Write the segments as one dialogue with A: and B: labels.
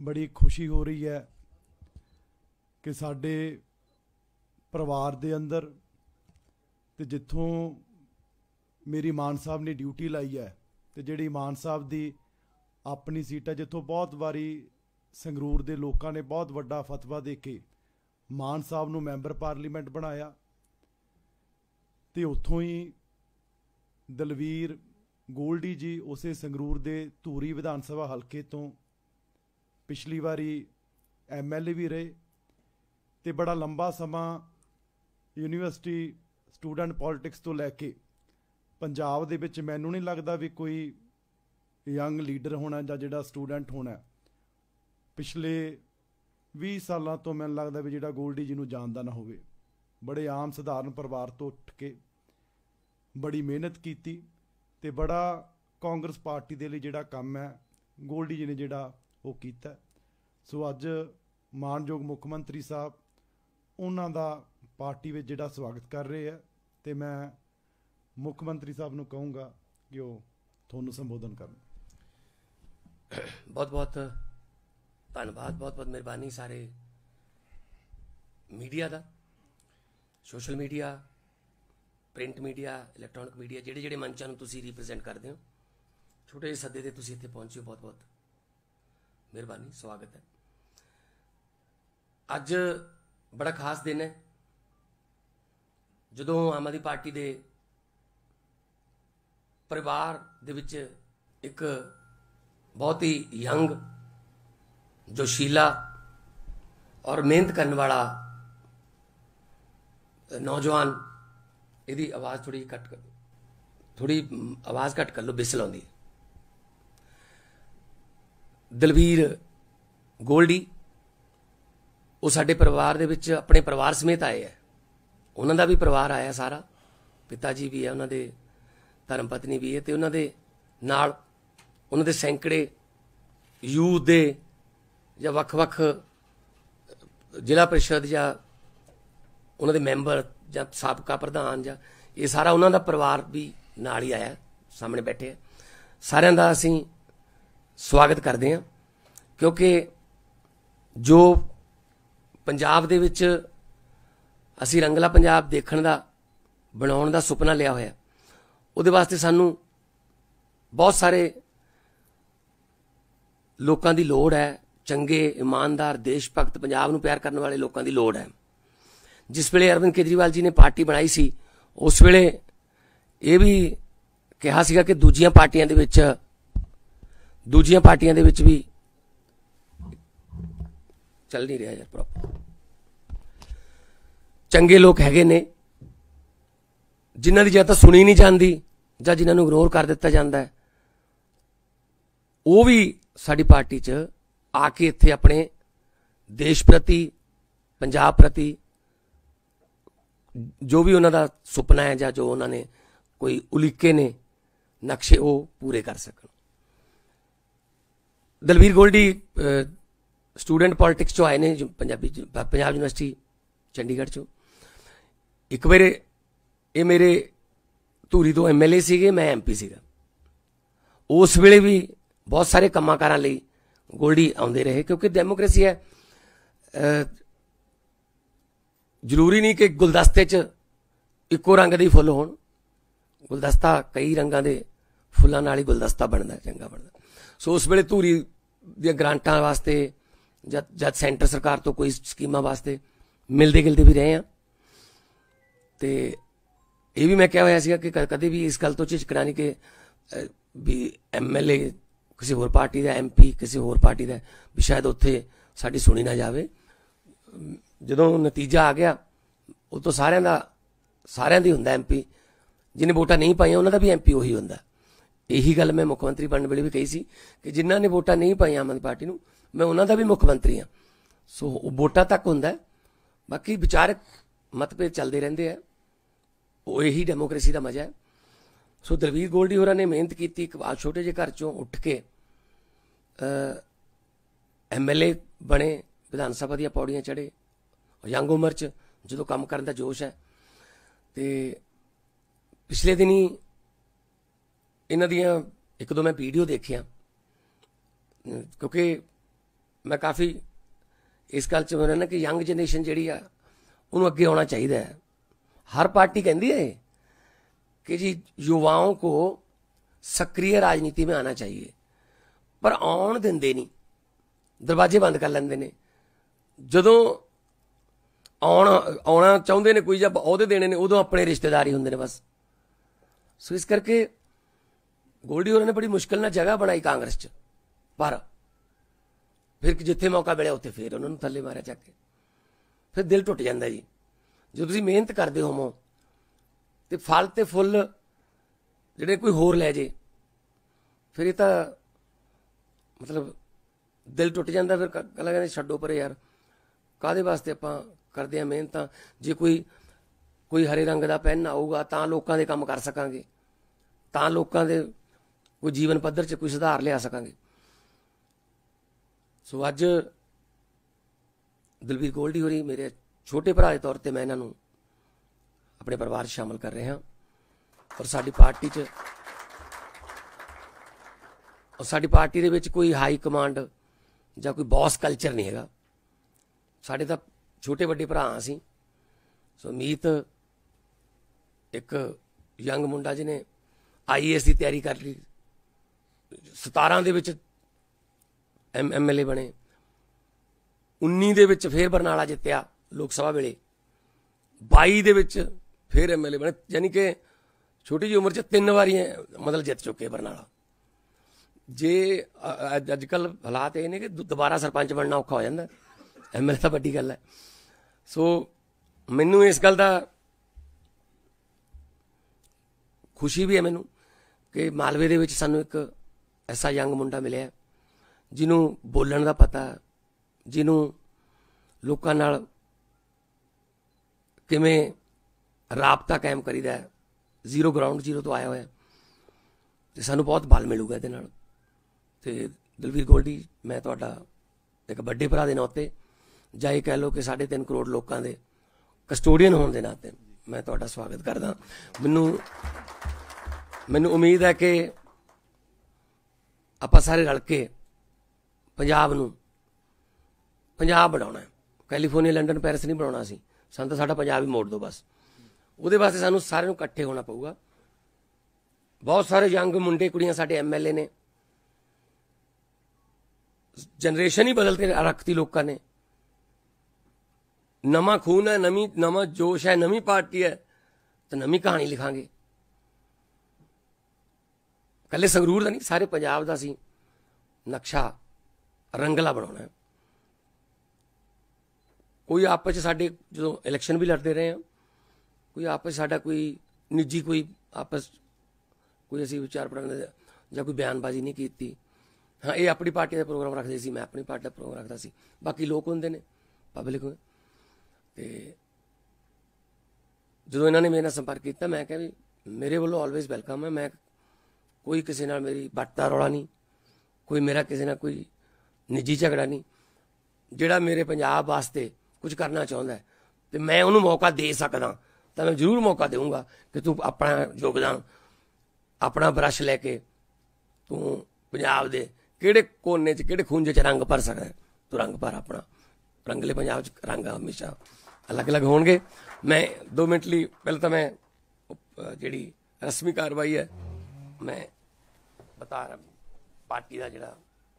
A: बड़ी खुशी हो रही है कि साडे परिवार दे अंदर ते जिथों मेरी मान साहब ने ड्यूटी लाई है ते जिहड़ी मान साहब दी अपनी सीट है जिथों बहुत बारी संगरूर दे लोकां ने बहुत वड्डा फतवा दे के मान साहब नूं मैंबर पार्लीमेंट बनाया ते उत्थों ही दलवीर गोल्डी जी उसे संगरूर दे धूरी विधान सभा हल्के तो पिछली बारी MLA भी रहे ते बड़ा लंबा समा यूनीवर्सिटी स्टूडेंट पॉलिटिक्स तो लैके पंजाब दे विच मैनूं नहीं लगता भी कोई यंग लीडर होना जां जिहड़ा स्टूडेंट होना पिछले 20 सालों तो मैनूं लगता भी जिहड़ा गोल्डी जी नूं जानदा ना होवे। बड़े आम सधारण परिवार तो उठ के बड़ी मेहनत की ते बड़ा कांग्रेस पार्टी दे लई जिहड़ा काम है गोल्डी जी ने जिहड़ा वो कीता। सो अज मानयोग मुख मंत्री साहब उन्हां दा पार्टी विच जिहड़ा स्वागत कर रहे हैं ते मैं मुख मंत्री साहब नूं कहूँगा कि वो तुहानूं संबोधन करन।
B: बहुत बहुत धन्यवाद, बहुत बहुत मेहरबानी सारे मीडिया का, social media, print media, electronic media, ਜਿਹੜੇ ਜਿਹੜੇ ਮੰਚਾਂ ਨੂੰ ਤੁਸੀਂ रिप्रजेंट करते हो, छोटे ਜਿਹੇ सदे ਤੇ ਤੁਸੀਂ ਇੱਥੇ ਪਹੁੰਚੇ ਹੋ, बहुत बहुत मेहरबानी, स्वागत है। ਅੱਜ बड़ा खास दिन है ਜਦੋਂ ਆਮ ਆਦਮੀ ਪਾਰਟੀ ਦੇ परिवार ਦੇ ਵਿੱਚ ਇੱਕ बहुत ही यंग, जोशीला और मेहनत करने वाला नौजवान, यदि आवाज़ थोड़ी कट कर, थोड़ी आवाज़ कट कर लो, बिसल आउंदी। दलवीर गोल्डी वो साडे परिवार दे विच अपने परिवार समेत आए है। उन्हां दा भी परिवार आया सारा, पिता जी भी है, उन्हां दे धर्म पत्नी भी है, ते उन्हां दे नाल उन्हां दे सैकड़े यूथ दे या वख-वख जिला परिषद या उन्हां दे मैंबर या साबका प्रधान या ये सारा उन्हां दा परिवार भी नाल ही आया, सामने बैठे है। सारिਆਂ ਦਾ ਅਸੀਂ स्वागत करते हैं क्योंकि जो पंजाब दे विच असी रंगला पंजाब देखण दा बनाउण दा सुपना लिया होया, उहदे वास्ते सानू बहुत सारे लोगों की लोड़ है। चंगे ईमानदार देश भगत पंजाब नूं प्यार करने वाले लोगों की लोड़ है। जिस वेले अरविंद केजरीवाल जी ने पार्टी बनाई सी उस वेले ये भी कहा सीगा कि दूजियां पार्टियां दे विच भी चल नहीं रहा यार प्रॉपर, चंगे लोग हैगे ने जिन्हां दी जां तां सुनी नहीं जाती जां जिन्हां नूं इग्नोर कर दिता जाता है, वो भी साडी पार्टी च आके इत्थे अपने देश प्रति, पंजाब प्रति जो भी उन्हां दा सुपना है जां जो उन्होंने कोई उलीके ने नक्शे वो पूरे कर सकन। दलवीर गोल्डी स्टूडेंट पॉलिटिक्स चो आए ने, पंजाब यूनिवर्सिटी चंडीगढ़ चो। एक बार ये मेरे धूरी तो MLA सीगे, मैं MP सीगा। उस वेले भी बहुत सारे कामां लई गोल्डी आउंदे रहे, क्योंकि डेमोक्रेसी है, जरूरी नहीं कि गुलदस्ते च इक्को रंग दे फुल होण, गुलदस्ता कई रंगां दे फुल्लां नाल ही गुलदस्ता बनदा, चंगा बनदा। सो उस वेले धूरी दी ग्रांटां वास्ते जद सेंटर सरकार तो कोई स्कीमां वास्ते मिलदे गिलदे भी रहे हैं, ते ये भी मैं कहा होया सीगा कि कदे भी इस गल तो झिझकना नहीं कि भी MLA किसी होर पार्टी का, MP किसी होर पार्टी का, भी शायद उत्थे साडी सुनी ना जावे। जदों नतीजा आ गया वो तो सारिਆਂ दी हुंदा MP, जिन्हें वोटां नहीं पाईयां उन्हां दा भी MP उही हुंदा। यही गल मैं मुख मंत्री बनने वेले भी कही सी कि जिन्हां ने वोटां नहीं पाईयां आम आदमी पार्टी नूं, मैं उन्हां दा भी मुख मंत्री हाँ। सो वोटां तक हुंदा, बाकी विचारक मतभेद चलते रहंदे है, वो यही डेमोक्रेसी का मजा है। सो दलवीर गोल्डी होरां ने मेहनत की, छोटे जे घर चों उठ के MLA बने, विधान सभा दी पौड़ियां चढ़े, यंग उम्र च जो काम करने का जोश है। तो पिछले दिन ही इन्हां दियां एक दो मैं वीडियो देखिया, क्योंकि मैं काफ़ी इस गल च मेरा ना कि यंग जनरेशन जी उन्होंने अगे आना चाहिए है। हर पार्टी कहती है कि जी युवाओं को सक्रिय राजनीति में आना चाहिए, पर आउण दिंदे नहीं, दरवाजे बंद कर लेंदे ने। जदों आउणा चाहुंदे ने कोई जब अहुदे देने ने उदों अपने रिश्तेदारी हुंदे ने बस। सो इस करके गोल्डी होरां ने बड़ी मुश्किल नाल जगह बनाई कांग्रेस च, पर फिर जिथे मौका मिलिया उत्थे फिर उन्होंने थल्ले मारिया चक के। फिर दिल टुट जाता जी। जो तुसीं मेहनत करते होवो तो फल तो फुल जिहड़े कोई होर लै जे, फिर ये तो मतलब दिल टुट जाता। फिर कहला कहते छड्डो परे यार, काहदे वास्ते आपां करदे आ मेहनत। जे कोई हरे रंग का पैन आऊगा तो लोगों के काम कर सकांगे, तो लोगों के कोई जीवन पद्धर च कोई सुधार लिया सकांगे। सो अज दलवीर गोल्डी होरी मेरे छोटे भरा के तौर पर मैं इन्हों अपने परिवार शामिल कर रहा। और साडी पार्टी च और साडी पार्टी दे विच कोई हाई कमांड या कोई बॉस कल्चर नहीं है। साडे तां छोटे वड्डे भरा असीं। सो मीत एक यंग मुंडा जिन्हें IAS की तैयारी कर ली, 17 दे विच MLA बने, 19 दे विच फिर बरनाला जित्तिया लोक सभा वेले, 22 दे विच फिर MLA बने। यानी कि छोटी जी उम्र च 3 वारी मतलब जित चुके बरनाला। जे अजकल हालात ये ने कि दोबारा सरपंच बनना औखा हो जाता, MLA तो वड्डी गल है। सो मैनू इस गल का खुशी भी है मैनू कि मालवे दे विच सानू एक ऐसा यंग मुंडा मिले जिन्हों बोलण का पता, जिन्हों लोकां नाल किवें राबता कायम करीदा है, जीरो ग्राउंड जीरो तो आया हुआ, तो सानू बहुत बल मिलूगा ये नाल। ते दलवीर गोल्डी मैं तुहाडा एक बड़े भरा के नाते जां ये कह लो कि 3.5 करोड़ लोगों के कस्टोडियन होने के नाते मैं तुहाडा स्वागत करदा। मैनू उम्मीद है कि आपां सारे रल के पंजाब नूं पंजाब बनाउणा है। कैलीफोर्निया लंडन पैरिस नहीं बनाउणा सी, सानूं तां साडा पंजाब ही मोड़ दो बस। उहदे वास्ते सानूं सारे नूं इकट्ठे होना पऊगा। बहुत सारे यंग मुंडे कुड़ियां साडे MLA ने, जनरेशन ही बदलते रखती लोगों ने। नवा खून है, नवा जोश है, नवी पार्टी है, तो नवी कहानी लिखांगे। कल्ले संगरूर का नहीं, सारे पंजाब का सी नक्शा रंगला बनाना है। कोई आपस साडे जो इलैक्शन भी लड़ते रहे हैं, कोई आपस साडा कोई निजी कोई आपस कोई असी विचार पढ़ाने या कोई बयानबाजी नहीं की। हाँ, ये अपनी पार्टी का प्रोग्राम रखते सी, मैं अपनी पार्टी का प्रोग्राम रखता सी, बाकी लोग होंगे ने पब्लिक। तो जो इन्होंने मेरे नाल संपर्क किया, मैं कहा भी मेरे वालों ऑलवेज वेलकम है। मैं कोई किसी नाल मेरी बट का रौला नहीं, कोई मेरा किसी नाल कोई निजी झगड़ा नहीं। जिहड़ा मेरे पंजाब वास्ते कुछ करना चाहता है तो मैं उन्होंने मौका दे सकदा, तो मैं जरूर मौका दूंगा कि तू अपना योगदान अपना ब्रश लैके तू पंजाब दे किहड़े कोने च किहड़े खूंजे च रंग भर सकदा है, तू रंग भर अपना। रंगले पंजाब च रंग हमेशा अलग अलग होणगे। मैं 2 मिनट लिए पहले तो मैं जिहड़ी रस्मी कार्रवाई है मैं बता रहा पार्टी का जिहड़ा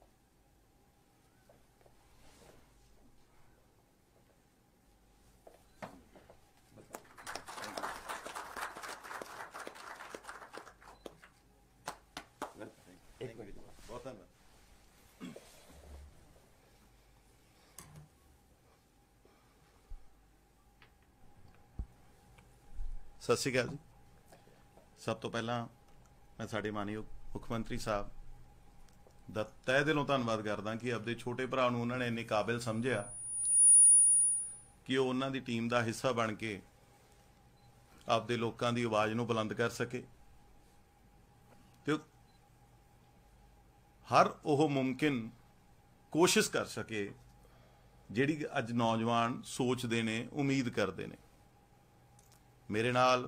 C: सत श्री अकाल जी। सब तो पहला मैं साडे मानयोग मुख मंत्री साहब दा तह दिलों धन्नवाद करदा कि अपने छोटे भरा नूं उन्होंने इन्ने काबिल समझिया कि वो उन्हां दी टीम का हिस्सा बन के आपदे लोकां दी आवाज़ नूं बुलंद कर सके। तो हर वो मुमकिन कोशिश कर सके जिहड़ी अज नौजवान सोचते ने, उम्मीद करते ने। मेरे नाल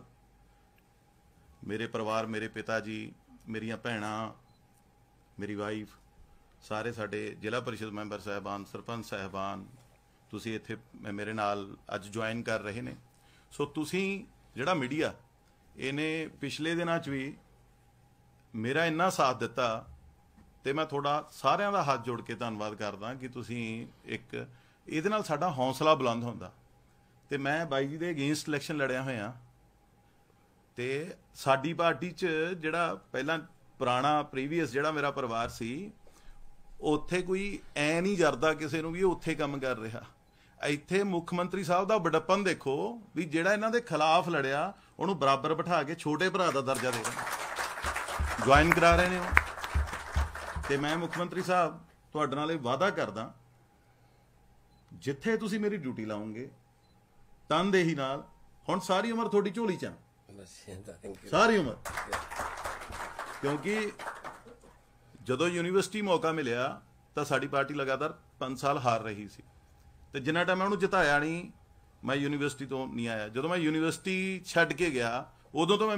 C: मेरे परिवार, मेरे पिता जी, मेरिया भैणां, मेरी वाइफ, ਸਾਰੇ ਸਾਡੇ ਜ਼ਿਲ੍ਹਾ ਪਰਿਸ਼ਦ ਮੈਂਬਰ ਸਾਹਿਬਾਨ, ਸਰਪੰਚ ਸਾਹਿਬਾਨ, ਤੁਸੀਂ ਇੱਥੇ ਮੇਰੇ ਨਾਲ ਅੱਜ ਜੁਆਇਨ ਕਰ ਰਹੇ ਨੇ। ਸੋ ਤੁਸੀਂ ਜਿਹੜਾ ਮੀਡੀਆ ਇਹਨੇ ਪਿਛਲੇ ਦਿਨਾਂ 'ਚ ਵੀ ਮੇਰਾ ਇੰਨਾ ਸਾਥ ਦਿੱਤਾ, ਤੇ ਮੈਂ ਤੁਹਾਡਾ ਸਾਰਿਆਂ ਦਾ ਹੱਥ ਜੋੜ ਕੇ ਧੰਨਵਾਦ ਕਰਦਾ ਕਿ ਤੁਸੀਂ ਇੱਕ ਇਹਦੇ ਨਾਲ ਸਾਡਾ ਹੌਸਲਾ ਬੁਲੰਦ ਹੁੰਦਾ। ਤੇ ਮੈਂ ਬਾਈ ਜੀ ਦੇ ਅਗੇਂਸਟ ਇਲੈਕਸ਼ਨ ਲੜਿਆ ਹੋਇਆ, ਤੇ ਸਾਡੀ ਪਾਰਟੀ 'ਚ ਜਿਹੜਾ ਪਹਿਲਾਂ ਪੁਰਾਣਾ ਪ੍ਰੀਵੀਅਸ ਜਿਹੜਾ ਮੇਰਾ ਪਰਿਵਾਰ ਸੀ, ਉੱਥੇ ਕੋਈ ਐ ਨਹੀਂ ਜਰਦਾ ਕਿਸੇ ਨੂੰ ਵੀ ਉਹ ਉੱਥੇ ਕੰਮ ਕਰ ਰਿਹਾ। ਇੱਥੇ ਮੁੱਖ ਮੰਤਰੀ ਸਾਹਿਬ ਦਾ ਬੜੱਪਨ ਦੇਖੋ ਵੀ ਜਿਹੜਾ ਇਹਨਾਂ ਦੇ ਖਿਲਾਫ ਲੜਿਆ ਉਹਨੂੰ ਬਰਾਬਰ ਬਿਠਾ ਕੇ ਛੋਟੇ ਭਰਾ ਦਾ ਦਰਜਾ ਦੇ ਰਹੇ, ਜੁਆਇਨ ਕਰਾ ਰਹੇ ਨੇ ਉਹ। ਤੇ ਮੈਂ ਮੁੱਖ ਮੰਤਰੀ ਸਾਹਿਬ ਤੁਹਾਡੇ ਨਾਲ ਇਹ ਵਾਅਦਾ ਕਰਦਾ, ਜਿੱਥੇ ਤੁਸੀਂ ਮੇਰੀ ਡਿਊਟੀ ਲਾਉਂਗੇ ਤਨਦੇਹੀ ਨਾਲ, ਹੁਣ ਸਾਰੀ ਉਮਰ ਤੁਹਾਡੀ ਝੋਲੀ 'ਚ ਆ, ਸਾਰੀ ਉਮਰ। ਕਿਉਂਕਿ ਜਦੋਂ ਯੂਨੀਵਰਸਿਟੀ ਮੌਕਾ ਮਿਲਿਆ ਤਾਂ ਸਾਡੀ ਪਾਰਟੀ ਲਗਾਤਾਰ 5 ਸਾਲ ਹਾਰ ਰਹੀ ਸੀ, ਤੇ ਜਿੰਨਾ ਟਾਈਮ ਮੈਂ ਉਹਨੂੰ ਜਿਤਾਇਆ ਨਹੀਂ, ਮੈਂ ਯੂਨੀਵਰਸਿਟੀ ਤੋਂ ਨਹੀਂ ਆਇਆ। ਜਦੋਂ ਮੈਂ ਯੂਨੀਵਰਸਿਟੀ ਛੱਡ ਕੇ ਗਿਆ ਉਦੋਂ ਤੋਂ ਮੈਂ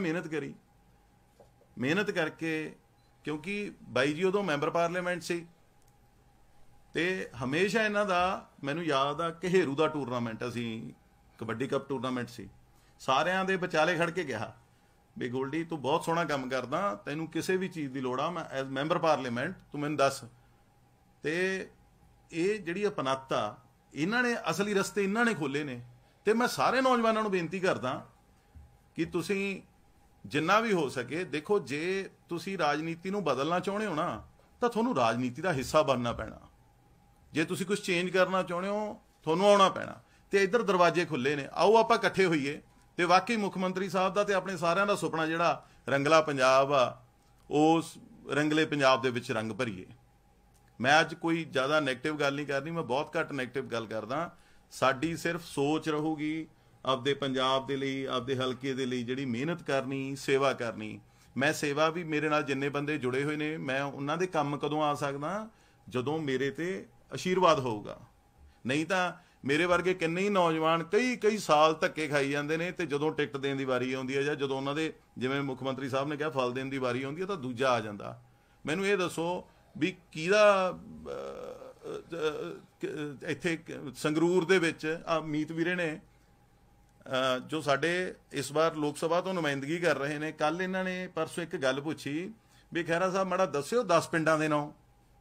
C: ਮਿਹਨਤ ਕਰਕੇ, ਕਿਉਂਕਿ ਬਾਈ ਜੀ ਉਦੋਂ ਮੈਂਬਰ ਪਾਰਲੀਮੈਂਟ ਸੀ, ਤੇ ਹਮੇਸ਼ਾ ਇਹਨਾਂ ਦਾ ਮੈਨੂੰ ਯਾਦ ਆ ਘੇਰੂ ਦਾ ਟੂਰਨਾਮੈਂਟ, ਅਸੀਂ ਕਬੱਡੀ ਕੱਪ ਟੂਰਨਾਮੈਂਟ ਸੀ, ਸਾਰਿਆਂ ਦੇ ਵਿਚਾਲੇ ਖੜ ਕੇ ਕਿਹਾ ਵੀ ਗੋਲਡੀ ਤੂੰ ਬਹੁਤ ਸੋਹਣਾ ਕੰਮ ਕਰਦਾ, ਤੈਨੂੰ ਕਿਸੇ ਵੀ ਚੀਜ਼ ਦੀ ਲੋੜ ਆ, ਮੈਂ ਐਜ਼ ਮੈਂਬਰ ਪਾਰਲੀਮੈਂਟ ਤੂੰ ਮੈਨੂੰ ਦੱਸ। ਤੇ ਇਹ ਜਿਹੜੀ ਅਪਣੱਤਾ ਇਹਨਾਂ ਨੇ, ਅਸਲੀ ਰਸਤੇ ਇਹਨਾਂ ਨੇ ਖੋਲੇ ਨੇ। ਤੇ ਮੈਂ ਸਾਰੇ ਨੌਜਵਾਨਾਂ ਨੂੰ ਬੇਨਤੀ ਕਰਦਾ ਕਿ ਤੁਸੀਂ ਜਿੰਨਾ ਵੀ ਹੋ ਸਕੇ, ਦੇਖੋ ਜੇ ਤੁਸੀਂ ਰਾਜਨੀਤੀ ਨੂੰ ਬਦਲਣਾ ਚਾਹੁੰਦੇ ਹੋ ਨਾ, ਤਾਂ ਤੁਹਾਨੂੰ ਰਾਜਨੀਤੀ ਦਾ ਹਿੱਸਾ ਬਣਨਾ ਪੈਣਾ। ਜੇ ਤੁਸੀਂ ਕੁਝ ਚੇਂਜ ਕਰਨਾ ਚਾਹੁੰਦੇ ਹੋ, ਤੁਹਾਨੂੰ ਆਉਣਾ ਪੈਣਾ। ਤੇ ਇੱਧਰ ਦਰਵਾਜ਼ੇ ਖੁੱਲੇ ਨੇ, ਆਓ ਆਪਾਂ ਇਕੱਠੇ ਹੋਈਏ ਤੇ ਵਾਕਈ ਮੁੱਖ ਮੰਤਰੀ ਸਾਹਿਬ ਦਾ ਤੇ ਆਪਣੇ ਸਾਰਿਆਂ ਦਾ ਸੁਪਨਾ ਜਿਹੜਾ ਰੰਗਲਾ ਪੰਜਾਬ ਆ, ਉਸ ਰੰਗਲੇ ਪੰਜਾਬ ਦੇ ਵਿੱਚ ਰੰਗ ਭਰੀਏ। ਮੈਂ ਅੱਜ ਕੋਈ ਜ਼ਿਆਦਾ ਨੈਗੇਟਿਵ ਗੱਲ ਨਹੀਂ ਕਰਨੀ, ਮੈਂ ਬਹੁਤ ਘੱਟ ਨੈਗੇਟਿਵ ਗੱਲ ਕਰਦਾ। ਸਾਡੀ ਸਿਰਫ ਸੋਚ ਰਹੂਗੀ ਆਪਦੇ ਪੰਜਾਬ ਦੇ ਲਈ, ਆਪਦੇ ਹਲਕੇ ਦੇ ਲਈ ਜਿਹੜੀ ਮਿਹਨਤ ਕਰਨੀ, ਸੇਵਾ ਕਰਨੀ। ਮੈਂ ਸੇਵਾ ਵੀ, ਮੇਰੇ ਨਾਲ ਜਿੰਨੇ ਬੰਦੇ ਜੁੜੇ ਹੋਏ ਨੇ, ਮੈਂ ਉਹਨਾਂ ਦੇ ਕੰਮ ਕਦੋਂ ਆ ਸਕਦਾ, ਜਦੋਂ ਮੇਰੇ ਤੇ ਆਸ਼ੀਰਵਾਦ ਹੋਊਗਾ। ਨਹੀਂ ਤਾਂ ਮੇਰੇ ਵਰਗੇ ਕਿੰਨੇ ਹੀ ਨੌਜਵਾਨ ਕਈ ਸਾਲ ਧੱਕੇ ਖਾਈ ਜਾਂਦੇ ਨੇ, ਤੇ ਜਦੋਂ ਟਿਕਟ ਦੇਣ ਦੀ ਵਾਰੀ ਆਉਂਦੀ ਹੈ ਜਾਂ ਜਦੋਂ ਉਹਨਾਂ ਦੇ, ਜਿਵੇਂ ਮੁੱਖ ਮੰਤਰੀ ਸਾਹਿਬ ਨੇ ਕਿਹਾ, ਫਲ ਦੇਣ ਦੀ ਵਾਰੀ ਆਉਂਦੀ ਹੈ ਤਾਂ ਦੂਜਾ ਆ ਜਾਂਦਾ। ਮੈਨੂੰ ਇਹ ਦੱਸੋ ਵੀ ਕਿਹਦਾ ਇੱਥੇ ਸੰਗਰੂਰ ਦੇ ਵਿੱਚ ਮੀਤ ਵੀਰੇ ਨੇ, ਜੋ ਸਾਡੇ ਇਸ ਵਾਰ ਲੋਕ ਸਭਾ ਤੋਂ ਨੁਮਾਇੰਦਗੀ ਕਰ ਰਹੇ ਨੇ, ਕੱਲ ਇਹਨਾਂ ਨੇ ਪਰਸੋਂ ਇੱਕ ਗੱਲ ਪੁੱਛੀ ਵੀ ਖਹਿਰਾ ਸਾਹਿਬ ਮਾੜਾ ਦੱਸਿਓ 10 ਪਿੰਡਾਂ ਦੇ ਨਾਂ।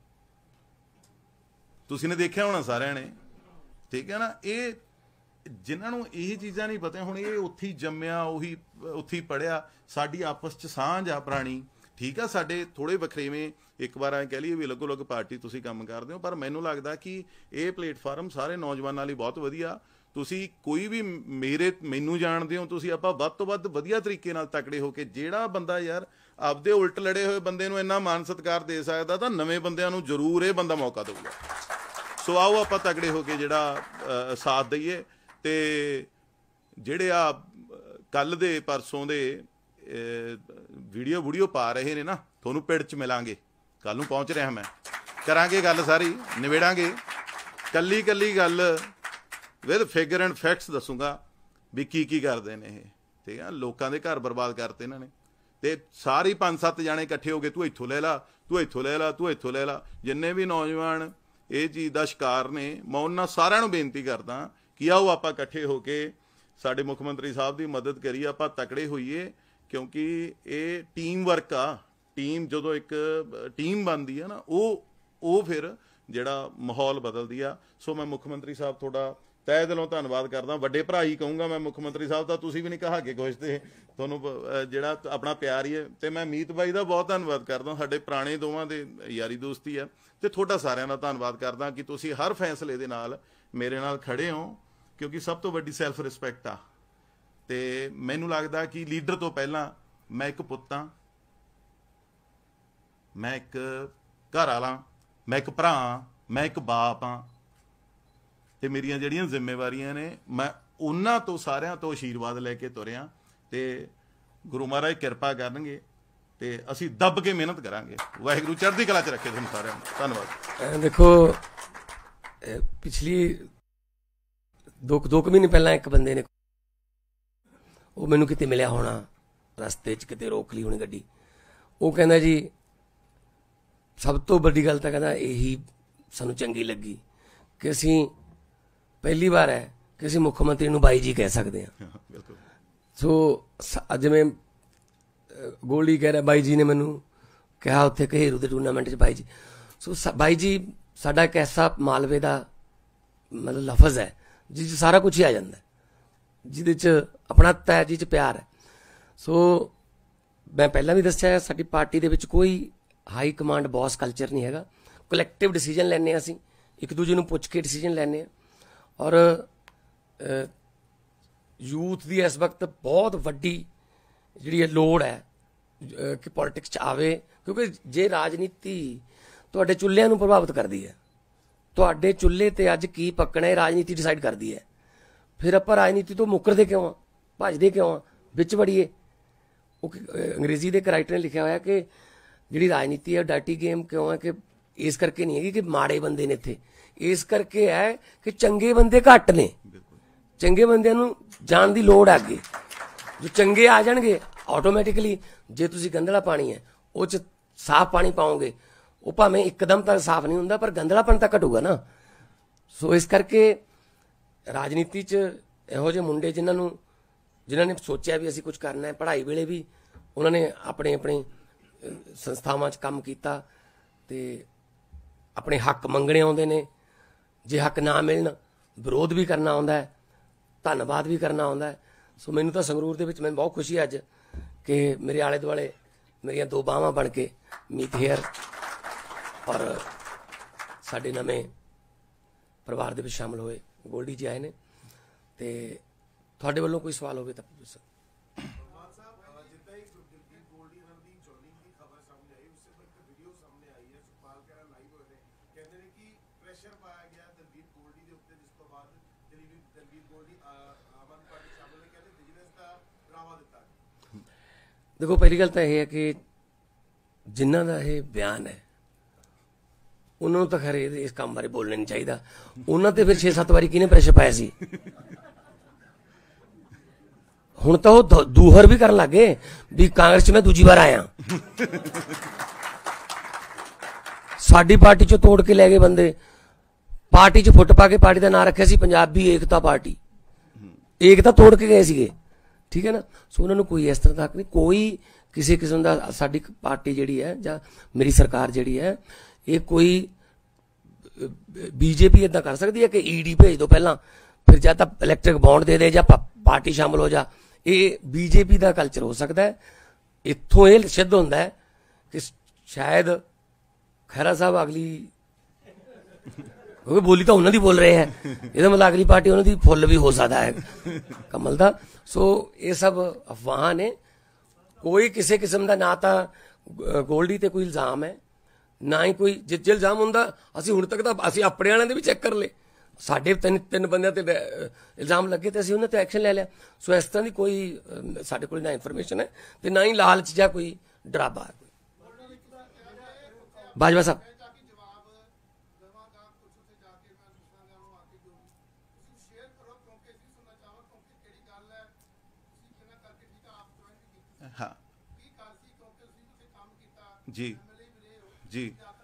C: ਤੁਸੀਂ ਨੇ ਦੇਖਿਆ ਹੋਣਾ ਸਾਰਿਆਂ ਨੇ, ਠੀਕ ਹੈ ਨਾ। ਇਹ ਜਿਨ੍ਹਾਂ ਨੂੰ ਇਹ ਚੀਜ਼ਾਂ ਨਹੀਂ ਪਤਾ, ਹੁਣ ਇਹ ਉੱਥੇ ਹੀ ਜੰਮਿਆ, ਉਹੀ ਉੱਥੇ ਹੀ ਪੜ੍ਹਿਆ। ਸਾਡੀ ਆਪਸ 'ਚ ਸਾਂਝ ਆ ਪੁਰਾਣੀ, ਠੀਕ ਆ। ਸਾਡੇ ਥੋੜ੍ਹੇ ਵੱਖਰੇਵੇਂ, ਇੱਕ ਵਾਰ ਐਂ ਕਹਿ ਲਈਏ ਵੀ ਅਲੱਗੋ ਅਲੱਗ ਪਾਰਟੀ ਤੁਸੀਂ ਕੰਮ ਕਰਦੇ ਹੋ, ਪਰ ਮੈਨੂੰ ਲੱਗਦਾ ਕਿ ਇਹ ਪਲੇਟਫਾਰਮ ਸਾਰੇ ਨੌਜਵਾਨਾਂ ਲਈ ਬਹੁਤ ਵਧੀਆ। ਤੁਸੀਂ ਕੋਈ ਵੀ ਮੈਨੂੰ ਜਾਣਦੇ ਹੋ, ਤੁਸੀਂ ਆਪਾਂ ਵੱਧ ਤੋਂ ਵੱਧ ਵਧੀਆ ਤਰੀਕੇ ਨਾਲ ਤਕੜੇ ਹੋ ਕੇ, ਜਿਹੜਾ ਬੰਦਾ ਯਾਰ ਆਪਦੇ ਉਲਟ ਲੜੇ ਹੋਏ ਬੰਦੇ ਨੂੰ ਇੰਨਾ ਮਾਨ ਸਤਿਕਾਰ ਦੇ ਸਕਦਾ, ਤਾਂ ਨਵੇਂ ਬੰਦਿਆਂ ਨੂੰ ਜ਼ਰੂਰ ਇਹ ਬੰਦਾ ਮੌਕਾ ਦੇਊਗਾ। ਸੋ ਆਓ ਆਪਾਂ ਤਕੜੇ ਹੋ ਕੇ ਜਿਹੜਾ ਸਾਥ ਦਈਏ। ਤੇ ਜਿਹੜੇ ਆ ਕੱਲ ਦੇ ਪਰਸੋਂ ਦੇ ਵੀਡੀਓ ਪਾ ਰਹੇ ਨੇ ਨਾ, ਤੁਹਾਨੂੰ ਪਿੰਡ 'ਚ ਮਿਲਾਂਗੇ, ਕੱਲ ਨੂੰ ਪਹੁੰਚ ਰਿਹਾ ਮੈਂ, ਕਰਾਂਗੇ ਗੱਲ ਸਾਰੀ, ਨਿਬੇੜਾਂਗੇ ਕੱਲੀ ਗੱਲ ਵਿਦ ਫਿਗਰ ਐਂਡ ਫੈਕਟਸ ਦੱਸੂਗਾ ਵੀ ਕੀ ਕਰਦੇ ਨੇ ਇਹ, ਠੀਕ ਆ। ਲੋਕਾਂ ਦੇ ਘਰ ਬਰਬਾਦ ਕਰਤੇ ਇਹਨਾਂ ਨੇ, ਤੇ ਸਾਰੇ 5-7 ਜਾਣੇ ਇਕੱਠੇ ਹੋ ਕੇ ਤੂੰ ਇੱਥੋਂ ਲੈ ਲਾ, ਤੂੰ ਇੱਥੋਂ ਲੈ ਲਾ, ਤੂੰ ਇੱਥੋਂ ਲੈ ਲਾ। ਜਿੰਨੇ ਵੀ ਨੌਜਵਾਨ ਇਹ ਚੀਜ਼ ਦਾ ਸ਼ਿਕਾਰ ਨੇ, ਮੈਂ ਉਹਨਾਂ ਸਾਰਿਆਂ ਨੂੰ ਬੇਨਤੀ ਕਰਦਾ ਕਿ ਆਓ ਆਪਾਂ ਇਕੱਠੇ ਹੋ ਕੇ ਸਾਡੇ ਮੁੱਖ ਮੰਤਰੀ ਸਾਹਿਬ ਦੀ ਮਦਦ ਕਰੀਏ, ਆਪਾਂ ਤਕੜੇ ਹੋਈਏ। ਕਿਉਂਕਿ ਇਹ ਟੀਮ ਵਰਕ ਆ। ਟੀਮ ਜਦੋਂ ਇੱਕ ਟੀਮ ਬਣਦੀ ਆ ਨਾ, ਉਹ ਫਿਰ ਜਿਹੜਾ ਮਾਹੌਲ ਬਦਲਦੀ ਆ। ਸੋ ਮੈਂ ਮੁੱਖ ਮੰਤਰੀ ਸਾਹਿਬ ਤੁਹਾਡਾ ਤਹਿ ਦਿਲੋਂ ਧੰਨਵਾਦ ਕਰਦਾ। ਵੱਡੇ ਭਰਾ ਹੀ ਕਹੂੰਗਾ ਮੈਂ ਮੁੱਖ ਮੰਤਰੀ ਸਾਹਿਬ ਦਾ, ਤੁਸੀਂ ਵੀ ਨਹੀਂ ਕਹਾ ਕੇ ਕੁਛ, ਤੇ ਤੁਹਾਨੂੰ ਜਿਹੜਾ ਆਪਣਾ ਪਿਆਰ ਹੀ ਹੈ। ਤੇ ਮੈਂ ਮੀਤ ਬਾਈ ਦਾ ਬਹੁਤ ਧੰਨਵਾਦ ਕਰਦਾ, ਸਾਡੇ ਪੁਰਾਣੇ ਦੋਵਾਂ ਦੇ ਯਾਰੀ ਦੋਸਤੀ ਆ। ਤੇ ਤੁਹਾਡਾ ਸਾਰਿਆਂ ਦਾ ਧੰਨਵਾਦ ਕਰਦਾ ਕਿ ਤੁਸੀਂ ਹਰ ਫੈਸਲੇ ਦੇ ਨਾਲ ਮੇਰੇ ਨਾਲ ਖੜੇ ਹੋ, ਕਿਉਂਕਿ ਸਭ ਤੋਂ ਵੱਡੀ ਸੈਲਫ ਰਿਸਪੈਕਟ ਆ। ਤੇ ਮੈਨੂੰ ਲੱਗਦਾ ਕਿ ਲੀਡਰ ਤੋਂ ਪਹਿਲਾਂ ਮੈਂ ਇੱਕ ਪੁੱਤ ਹਾਂ, ਮੈਂ ਇੱਕ ਘਰ ਵਾਲਾ, ਮੈਂ ਇੱਕ ਭਰਾ, ਮੈਂ ਇੱਕ ਬਾਪ ਹਾਂ। ਤੇ ਮੇਰੀਆਂ ਜਿਹੜੀਆਂ ਜ਼ਿੰਮੇਵਾਰੀਆਂ ਨੇ, ਮੈਂ ਉਹਨਾਂ ਤੋਂ ਸਾਰਿਆਂ ਤੋਂ ਆਸ਼ੀਰਵਾਦ ਲੈ ਕੇ ਤੁਰਿਆ। ਤੇ ਗੁਰੂ ਮਹਾਰਾਜ ਕਿਰਪਾ ਕਰਨਗੇ ਤੇ ਅਸੀਂ ਦੱਬ ਕੇ ਮਿਹਨਤ ਕਰਾਂਗੇ। ਵਾਹਿਗੁਰੂ ਚੜ੍ਹਦੀ ਕਲਾ 'ਚ ਰੱਖੇ ਤੁਹਾਨੂੰ ਸਾਰਿਆਂ ਨੂੰ। ਧੰਨਵਾਦ।
B: ਦੇਖੋ, ਪਿਛਲੀ 2 ਮਹੀਨੇ ਪਹਿਲਾਂ ਇੱਕ ਬੰਦੇ ਨੇ, ਉਹ ਮੈਨੂੰ ਕਿਤੇ ਮਿਲਿਆ ਹੋਣਾ, ਰਸਤੇ 'ਚ ਕਿਤੇ ਰੋਕ ਲਈ ਹੋਣੀ ਗੱਡੀ। ਉਹ ਕਹਿੰਦਾ ਜੀ ਸਭ ਤੋਂ ਵੱਡੀ ਗੱਲ ਤਾਂ ਕਹਿੰਦਾ ਇਹੀ ਸਾਨੂੰ ਚੰਗੀ ਲੱਗੀ ਕਿ ਅਸੀਂ ਪਹਿਲੀ ਵਾਰ ਹੈ ਕਿ ਅਸੀਂ ਮੁੱਖ ਮੰਤਰੀ ਨੂੰ ਬਾਈ ਜੀ ਕਹਿ ਸਕਦੇ ਹਾਂ।
C: ਬਿਲਕੁਲ।
B: ਸੋ ਜਿਵੇਂ ਗੋਲਡੀ ਕਹਿ ਰਿਹਾ ਬਾਈ ਜੀ ਨੇ ਮੈਨੂੰ ਕਿਹਾ ਉੱਥੇ ਘੇਰੂ ਦੇ ਟੂਰਨਾਮੈਂਟ 'ਚ ਬਾਈ ਜੀ। ਸੋ ਬਾਈ ਜੀ ਸਾਡਾ ਇੱਕ ਐਸਾ ਮਾਲਵੇ ਦਾ ਮਤਲਬ ਲਫ਼ਜ਼ ਹੈ ਜਿਸ 'ਚ ਸਾਰਾ ਕੁਝ ਹੀ ਆ ਜਾਂਦਾ, ਜਿਹਦੇ 'ਚ ਆਪਣੱਤ ਹੈ, ਜਿਸ 'ਚ ਪਿਆਰ ਹੈ। ਸੋ ਮੈਂ ਪਹਿਲਾਂ ਵੀ ਦੱਸਿਆ ਸਾਡੀ ਪਾਰਟੀ ਦੇ ਵਿੱਚ ਕੋਈ ਹਾਈ ਕਮਾਂਡ ਬੌਸ ਕਲਚਰ ਨਹੀਂ ਹੈਗਾ। ਕਲੈਕਟਿਵ ਡਿਸੀਜਨ ਲੈਂਦੇ ਹਾਂ ਅਸੀਂ, ਇੱਕ ਦੂਜੇ ਨੂੰ ਪੁੱਛ ਕੇ ਡਿਸੀਜਨ ਲੈਂਦੇ ਹਾਂ। ਔਰ ਯੂਥ ਦੀ ਇਸ ਵਕਤ ਬਹੁਤ ਵੱਡੀ ਜਿਹੜੀ ਇਹ ਲੋੜ ਹੈ ਕਿ ਪੋਲੀਟਿਕਸ 'ਚ ਆਵੇ, ਕਿਉਂਕਿ ਜੇ ਰਾਜਨੀਤੀ ਤੁਹਾਡੇ ਚੁੱਲ੍ਹਿਆਂ ਨੂੰ ਪ੍ਰਭਾਵਿਤ ਕਰਦੀ ਹੈ, ਤੁਹਾਡੇ ਚੁੱਲ੍ਹੇ 'ਤੇ ਅੱਜ ਕੀ ਪੱਕਣਾ ਹੈ ਰਾਜਨੀਤੀ ਡਿਸਾਈਡ ਕਰਦੀ ਹੈ। ਫਿਰ ਆਪਾਂ ਰਾਜਨੀਤੀ ਤੋਂ ਮੁੱਕਰਦੇ ਕਿਉਂ ਆ, ਭੱਜਦੇ ਕਿਉਂ ਆ, ਵਿੱਚ ਵੜੀਏ। ਉਹ ਅੰਗਰੇਜ਼ੀ ਦੇ ਇੱਕ ਰਾਈਟਰ ਨੇ ਲਿਖਿਆ ਹੋਇਆ ਕਿ ਜਿਹੜੀ ਰਾਜਨੀਤੀ ਹੈ ਡਰਟੀ ਗੇਮ ਕਿਉਂ ਹੈ, ਕਿ ਇਸ ਕਰਕੇ ਨਹੀਂ ਹੈਗੀ ਕਿ ਮਾੜੇ ਬੰਦੇ ਨੇ ਇੱਥੇ, ਇਸ ਕਰਕੇ ਹੈ ਕਿ ਚੰਗੇ ਬੰਦੇ ਘੱਟ ਨੇ। ਚੰਗੇ ਬੰਦਿਆਂ ਨੂੰ ਜਾਣ ਦੀ ਲੋੜ ਹੈ ਅੱਗੇ। ਜੋ ਚੰਗੇ ਆ ਜਾਣਗੇ ਆਟੋਮੈਟਿਕਲੀ, ਜੇ ਤੁਸੀਂ ਗੰਦਲਾ ਪਾਣੀ ਹੈ ਉਹ 'ਚ ਸਾਫ਼ ਪਾਣੀ ਪਾਓਗੇ, ਉਹ ਭਾਵੇਂ ਇੱਕਦਮ ਤਾਂ ਸਾਫ਼ ਨਹੀਂ ਹੁੰਦਾ ਪਰ ਗੰਦਲਾਪਣ ਤਾਂ ਘਟੂਗਾ ਨਾ। ਸੋ ਇਸ ਕਰਕੇ ਰਾਜਨੀਤੀ 'ਚ ਇਹੋ ਜਿਹੇ ਮੁੰਡੇ ਜਿਨ੍ਹਾਂ ਨੇ ਸੋਚਿਆ ਵੀ ਅਸੀਂ ਕੁਝ ਕਰਨਾ ਹੈ, ਪੜ੍ਹਾਈ ਵੇਲੇ ਵੀ ਉਹਨਾਂ ਨੇ ਆਪਣੇ ਸੰਸਥਾਵਾਂ 'ਚ ਕੰਮ ਕੀਤਾ ਤੇ ਆਪਣੇ ਹੱਕ ਮੰਗਣੇ ਆਉਂਦੇ ਨੇ। ਜੇ ਹੱਕ ਨਾ ਮਿਲਣ ਵਿਰੋਧ ਵੀ ਕਰਨਾ ਆਉਂਦਾ ਹੈ, ਧੰਨਵਾਦ ਵੀ ਕਰਨਾ ਆਉਂਦਾ ਹੈ। ਸੋ ਮੈਨੂੰ ਤਾਂ ਸੰਗਰੂਰ ਦੇ ਵਿੱਚ ਮੈਨੂੰ ਬਹੁਤ ਖੁਸ਼ੀ ਹੈ ਅੱਜ ਕਿ ਮੇਰੇ ਆਲੇ ਦੁਆਲੇ ਮੇਰੀਆਂ ਦੋ ਬਾਹਾਂ ਬਣ ਕੇ ਮੀਤ ਹੇਅਰ ਔਰ ਸਾਡੇ ਨਵੇਂ ਪਰਿਵਾਰ ਦੇ ਵਿੱਚ ਸ਼ਾਮਲ ਹੋਏ ਗੋਲਡੀ ਜੀ ਆਏ ਨੇ। ਤੇ ਤੁਹਾਡੇ ਵੱਲੋਂ ਕੋਈ ਸਵਾਲ ਹੋਵੇ ਤਾਂ ਪੁੱਛੋ। ਦੇਖੋ ਪਹਿਲੀ ਗੱਲ ਤਾਂ ਇਹ ਹੈ ਕਿ ਜਿਨ੍ਹਾਂ ਦਾ ਇਹ ਬਿਆਨ ਹੈ ਉਹਨਾਂ ਨੂੰ ਤਾਂ ਖੈਰ ਇਸ ਕੰਮ ਬਾਰੇ ਬੋਲਣਾ ਨਹੀਂ ਚਾਹੀਦਾ। ਉਹਨਾਂ ਤੇ ਫਿਰ 6-7 ਵਾਰੀ ਕਿਹਨੇ ਪ੍ਰੈਸ਼ਰ ਪਾਇਆ ਸੀ? ਹੁਣ ਤਾਂ ਉਹ ਦੂਹਰ ਵੀ ਕਰਨ ਲੱਗੇ ਵੀ ਕਾਂਗਰਸ 'ਚ ਮੈਂ ਦੂਜੀ ਵਾਰ ਆਇਆ। ਸਾਡੀ ਪਾਰਟੀ 'ਚੋਂ ਤੋੜ ਕੇ ਲੈ ਗਏ ਬੰਦੇ, ਪਾਰਟੀ 'ਚ ਫੁੱਟ ਪਾ ਕੇ ਪਾਰਟੀ ਦਾ ਨਾਂ ਰੱਖਿਆ ਸੀ ਪੰਜਾਬੀ ਏਕਤਾ ਪਾਰਟੀ, ਏਕਤਾ ਤੋੜ ਕੇ ਗਏ ਸੀਗੇ। ਠੀਕ ਹੈ ਨਾ। ਸੋ ਉਹਨਾਂ ਨੂੰ ਕੋਈ ਇਸ ਤਰ੍ਹਾਂ ਦਾ ਨਹੀਂ, ਕੋਈ ਕਿਸੇ ਕਿਸਮ ਦਾ ਸਾਡੀ ਪਾਰਟੀ ਜਿਹੜੀ ਹੈ ਜਾਂ ਮੇਰੀ ਸਰਕਾਰ ਜਿਹੜੀ ਹੈ ਇਹ ਕੋਈ ਬੀਜੇਪੀ ਇੱਦਾਂ ਕਰ ਸਕਦੀ ਹੈ ਕਿ ਈਡੀ ਭੇਜ ਦਿਓ ਪਹਿਲਾਂ, ਫਿਰ ਜਾਂ ਤਾਂ ਇਲੈਕਟ੍ਰਿਕ ਬੌਂਡ ਦੇ ਦੇ ਜਾਂ ਪਾਰਟੀ ਸ਼ਾਮਲ ਹੋ ਜਾ। ਇਹ ਬੀਜੇਪੀ ਦਾ ਕਲਚਰ ਹੋ ਸਕਦਾ ਹੈ। ਇੱਥੋਂ ਇਹ ਸਿੱਧ ਹੁੰਦਾ ਹੈ ਕਿ ਸ਼ਾਇਦ ਖਹਿਰਾ ਸਾਹਿਬ ਅਗਲੀ, ਕਿਉਂਕਿ ਬੋਲੀ ਤਾਂ ਉਹਨਾਂ ਦੀ ਬੋਲ ਰਹੇ ਹੈ, ਇਹਦਾ ਮਤਲਬ ਅਗਲੀ ਪਾਰਟੀ ਉਹਨਾਂ ਦੀ ਫੁੱਲ ਵੀ ਹੋ ਸਕਦਾ ਹੈ ਕਮਲ ਦਾ। ਸੋ ਇਹ ਸਭ ਅਫਵਾਹਾਂ ਨੇ, ਕੋਈ ਕਿਸੇ ਕਿਸਮ ਦਾ ਨਾ ਤਾਂ ਗੋਲਡੀ ਤੇ ਕੋਈ ਇਲਜ਼ਾਮ ਹੈ ਨਾ ਹੀ ਕੋਈ। ਜੇ ਇਲਜ਼ਾਮ ਹੁੰਦਾ ਅਸੀਂ ਹੁਣ ਤੱਕ ਤਾਂ ਅਸੀਂ ਆਪਣੇ ਵਾਲਿਆਂ ਦੇ ਵੀ ਚੈੱਕ ਕਰ ਲਏ, ਸਾਡੇ ਤਿੰਨ ਬੰਦਿਆਂ ਤੇ ਇਲਜ਼ਾਮ ਲੱਗੇ ਤੇ ਅਸੀਂ ਉਹਨਾਂ ਤੇ ਐਕਸ਼ਨ ਲੈ ਲਿਆ। ਸੋ ਇਸ ਤਰ੍ਹਾਂ ਦੀ ਕੋਈ ਸਾਡੇ ਕੋਲ ਨਾ ਇਨਫੋਰਮੇਸ਼ਨ ਹੈ ਤੇ ਨਾ ਹੀ ਲਾਲਚ ਜਾਂ ਕੋਈ ਡਰਾਵਾ ਹੈ। ਬਾਜਵਾ ਸਾਹਿਬ
C: हाँ जी जी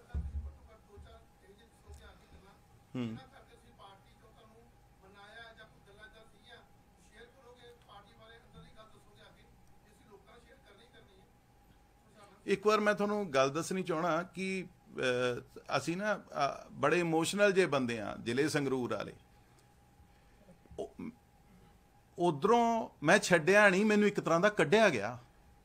C: ਇੱਕ ਵਾਰ ਮੈਂ ਤੁਹਾਨੂੰ ਗੱਲ ਦੱਸਣੀ ਚਾਹਣਾ ਕਿ ਅਸੀਂ ਨਾ ਬੜੇ ਇਮੋਸ਼ਨਲ ਜੇ ਬੰਦੇ ਆ ਜ਼ਿਲ੍ਹੇ ਸੰਗਰੂਰ ਵਾਲੇ। ਉਧਰੋਂ ਮੈਂ ਛੱਡਿਆ ਨਹੀਂ, ਮੈਨੂੰ ਇੱਕ ਤਰ੍ਹਾਂ ਦਾ ਕੱਢਿਆ ਗਿਆ।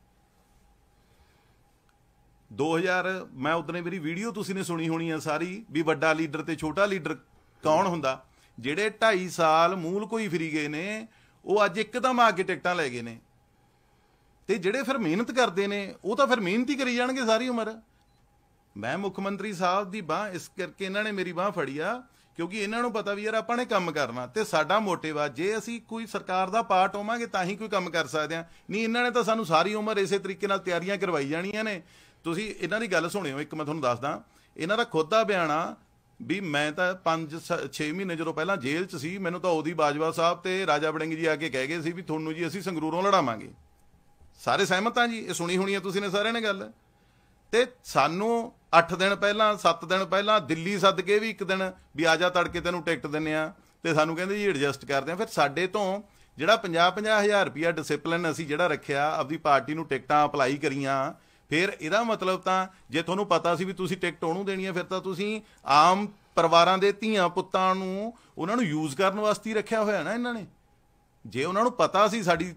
C: 2000 ਮੈਂ ਉਦੋਂ ਮੇਰੀ ਵੀਡੀਓ ਤੁਸੀਂ ਨੇ ਸੁਣੀ ਹੋਣੀ ਆ ਸਾਰੀ ਵੀ ਵੱਡਾ ਲੀਡਰ ਤੇ ਛੋਟਾ ਲੀਡਰ ਕੌਣ ਹੁੰਦਾ। ਜਿਹੜੇ 2.5 ਸਾਲ ਮੂਲ ਕੋਈ ਫਰੀ ਗਏ ਨੇ ਉਹ ਅੱਜ ਇੱਕਦਮ ਆ ਕੇ ਟਿਕਟਾਂ ਲੈ ਗਏ ਨੇ, ਤੇ ਜਿਹੜੇ ਫਿਰ ਮਿਹਨਤ ਕਰਦੇ ਨੇ ਉਹ ਤਾਂ ਫਿਰ ਮਿਹਨਤ ਹੀ ਕਰੀ ਜਾਣਗੇ ਸਾਰੀ ਉਮਰ। ਮੈਂ ਮੁੱਖ ਮੰਤਰੀ ਸਾਹਿਬ ਦੀ ਬਾਂਹ ਇਸ ਕਰਕੇ ਇਹਨਾਂ ਨੇ ਮੇਰੀ ਬਾਂਹ ਫੜੀ ਆ ਕਿਉਂਕਿ ਇਹਨਾਂ ਨੂੰ ਪਤਾ ਵੀ ਯਾਰ ਆਪਾਂ ਨੇ ਕੰਮ ਕਰਨਾ ਤੇ ਸਾਡਾ ਮੋਟਿਵ ਆ। ਜੇ ਅਸੀਂ ਕੋਈ ਸਰਕਾਰ ਦਾ ਪਾਰਟ ਹੋਵਾਂਗੇ ਤਾਂ ਹੀ ਕੋਈ ਕੰਮ ਕਰ ਸਕਦੇ ਆ, ਨਹੀਂ ਇਹਨਾਂ ਨੇ ਤਾਂ ਸਾਨੂੰ ਸਾਰੀ ਉਮਰ ਇਸੇ ਤਰੀਕੇ ਨਾਲ ਤਿਆਰੀਆਂ ਕਰਵਾਈ ਜਾਣੀਆਂ ਨੇ। ਤੁਸੀਂ ਇਹਨਾਂ ਦੀ ਗੱਲ ਸੁਣਿਓ, ਇੱਕ ਮੈਂ ਤੁਹਾਨੂੰ ਦੱਸਦਾ, ਇਹਨਾਂ ਦਾ ਖੁਦ ਦਾ ਬਿਆਨ ਆ ਵੀ ਮੈਂ ਤਾਂ 5-6 ਮਹੀਨੇ ਜਦੋਂ ਪਹਿਲਾਂ ਜੇਲ੍ਹ 'ਚ ਸੀ, ਮੈਨੂੰ ਤਾਂ ਉਹਦੀ ਬਾਜਵਾ ਸਾਹਿਬ ਤੇ ਰਾਜਾ ਵੜਿੰਗ ਜੀ ਆ ਕੇ ਕਹਿ ਗਏ ਸੀ ਵੀ ਤੁਹਾਨੂੰ ਜੀ ਅਸੀਂ ਸੰਗਰੂਰੋਂ ਲੜਾਵਾਂਗੇ। ਸਾਰੇ ਸਹਿਮਤ ਆ ਜੀ, ਇਹ ਸੁਣੀ ਹੋਣੀ ਆ ਤੁਸੀਂ ਨੇ ਸਾਰਿਆਂ ਨੇ ਗੱਲ। ਤੇ ਸਾਨੂੰ 8 ਦਿਨ ਪਹਿਲਾਂ 7 ਦਿਨ ਪਹਿਲਾਂ ਦਿੱਲੀ ਸੱਦ ਕੇ ਵੀ ਇੱਕ ਦਿਨ ਵੀ ਆ ਜਾ ਤੜਕੇ ਤੈਨੂੰ ਟਿਕਟ ਦਿੰਨੇ ਆ, ਤੇ ਸਾਨੂੰ ਕਹਿੰਦੇ ਜੀ ਐਡਜਸਟ ਕਰਦੇ ਆ। ਫਿਰ ਸਾਡੇ ਤੋਂ ਜਿਹੜਾ 50-50 ਰੁਪਇਆ ਡਿਸਿਪਲਿਨ ਅਸੀਂ ਜਿਹੜਾ ਰੱਖਿਆ, ਆਪਦੀ ਪਾਰਟੀ ਨੂੰ ਟਿਕਟਾਂ ਅਪਲਾਈ ਕਰੀਆਂ, ਫਿਰ ਇਹਦਾ ਮਤਲਬ ਤਾਂ ਜੇ ਤੁਹਾਨੂੰ ਪਤਾ ਸੀ ਵੀ ਤੁਸੀਂ ਟਿਕਟ ਉਹਨੂੰ ਦੇਣੀ ਹੈ, ਫਿਰ ਤਾਂ ਤੁਸੀਂ ਆਮ ਪਰਿਵਾਰਾਂ ਦੇ ਧੀਆਂ ਪੁੱਤਾਂ ਨੂੰ ਉਹਨਾਂ ਨੂੰ ਯੂਜ਼ ਕਰਨ ਵਾਸਤੇ ਹੀ ਰੱਖਿਆ ਹੋਇਆ ਨਾ ਇਹਨਾਂ ਨੇ। ਜੇ ਉਹਨਾਂ ਨੂੰ ਪਤਾ ਸੀ, ਸਾਡੀ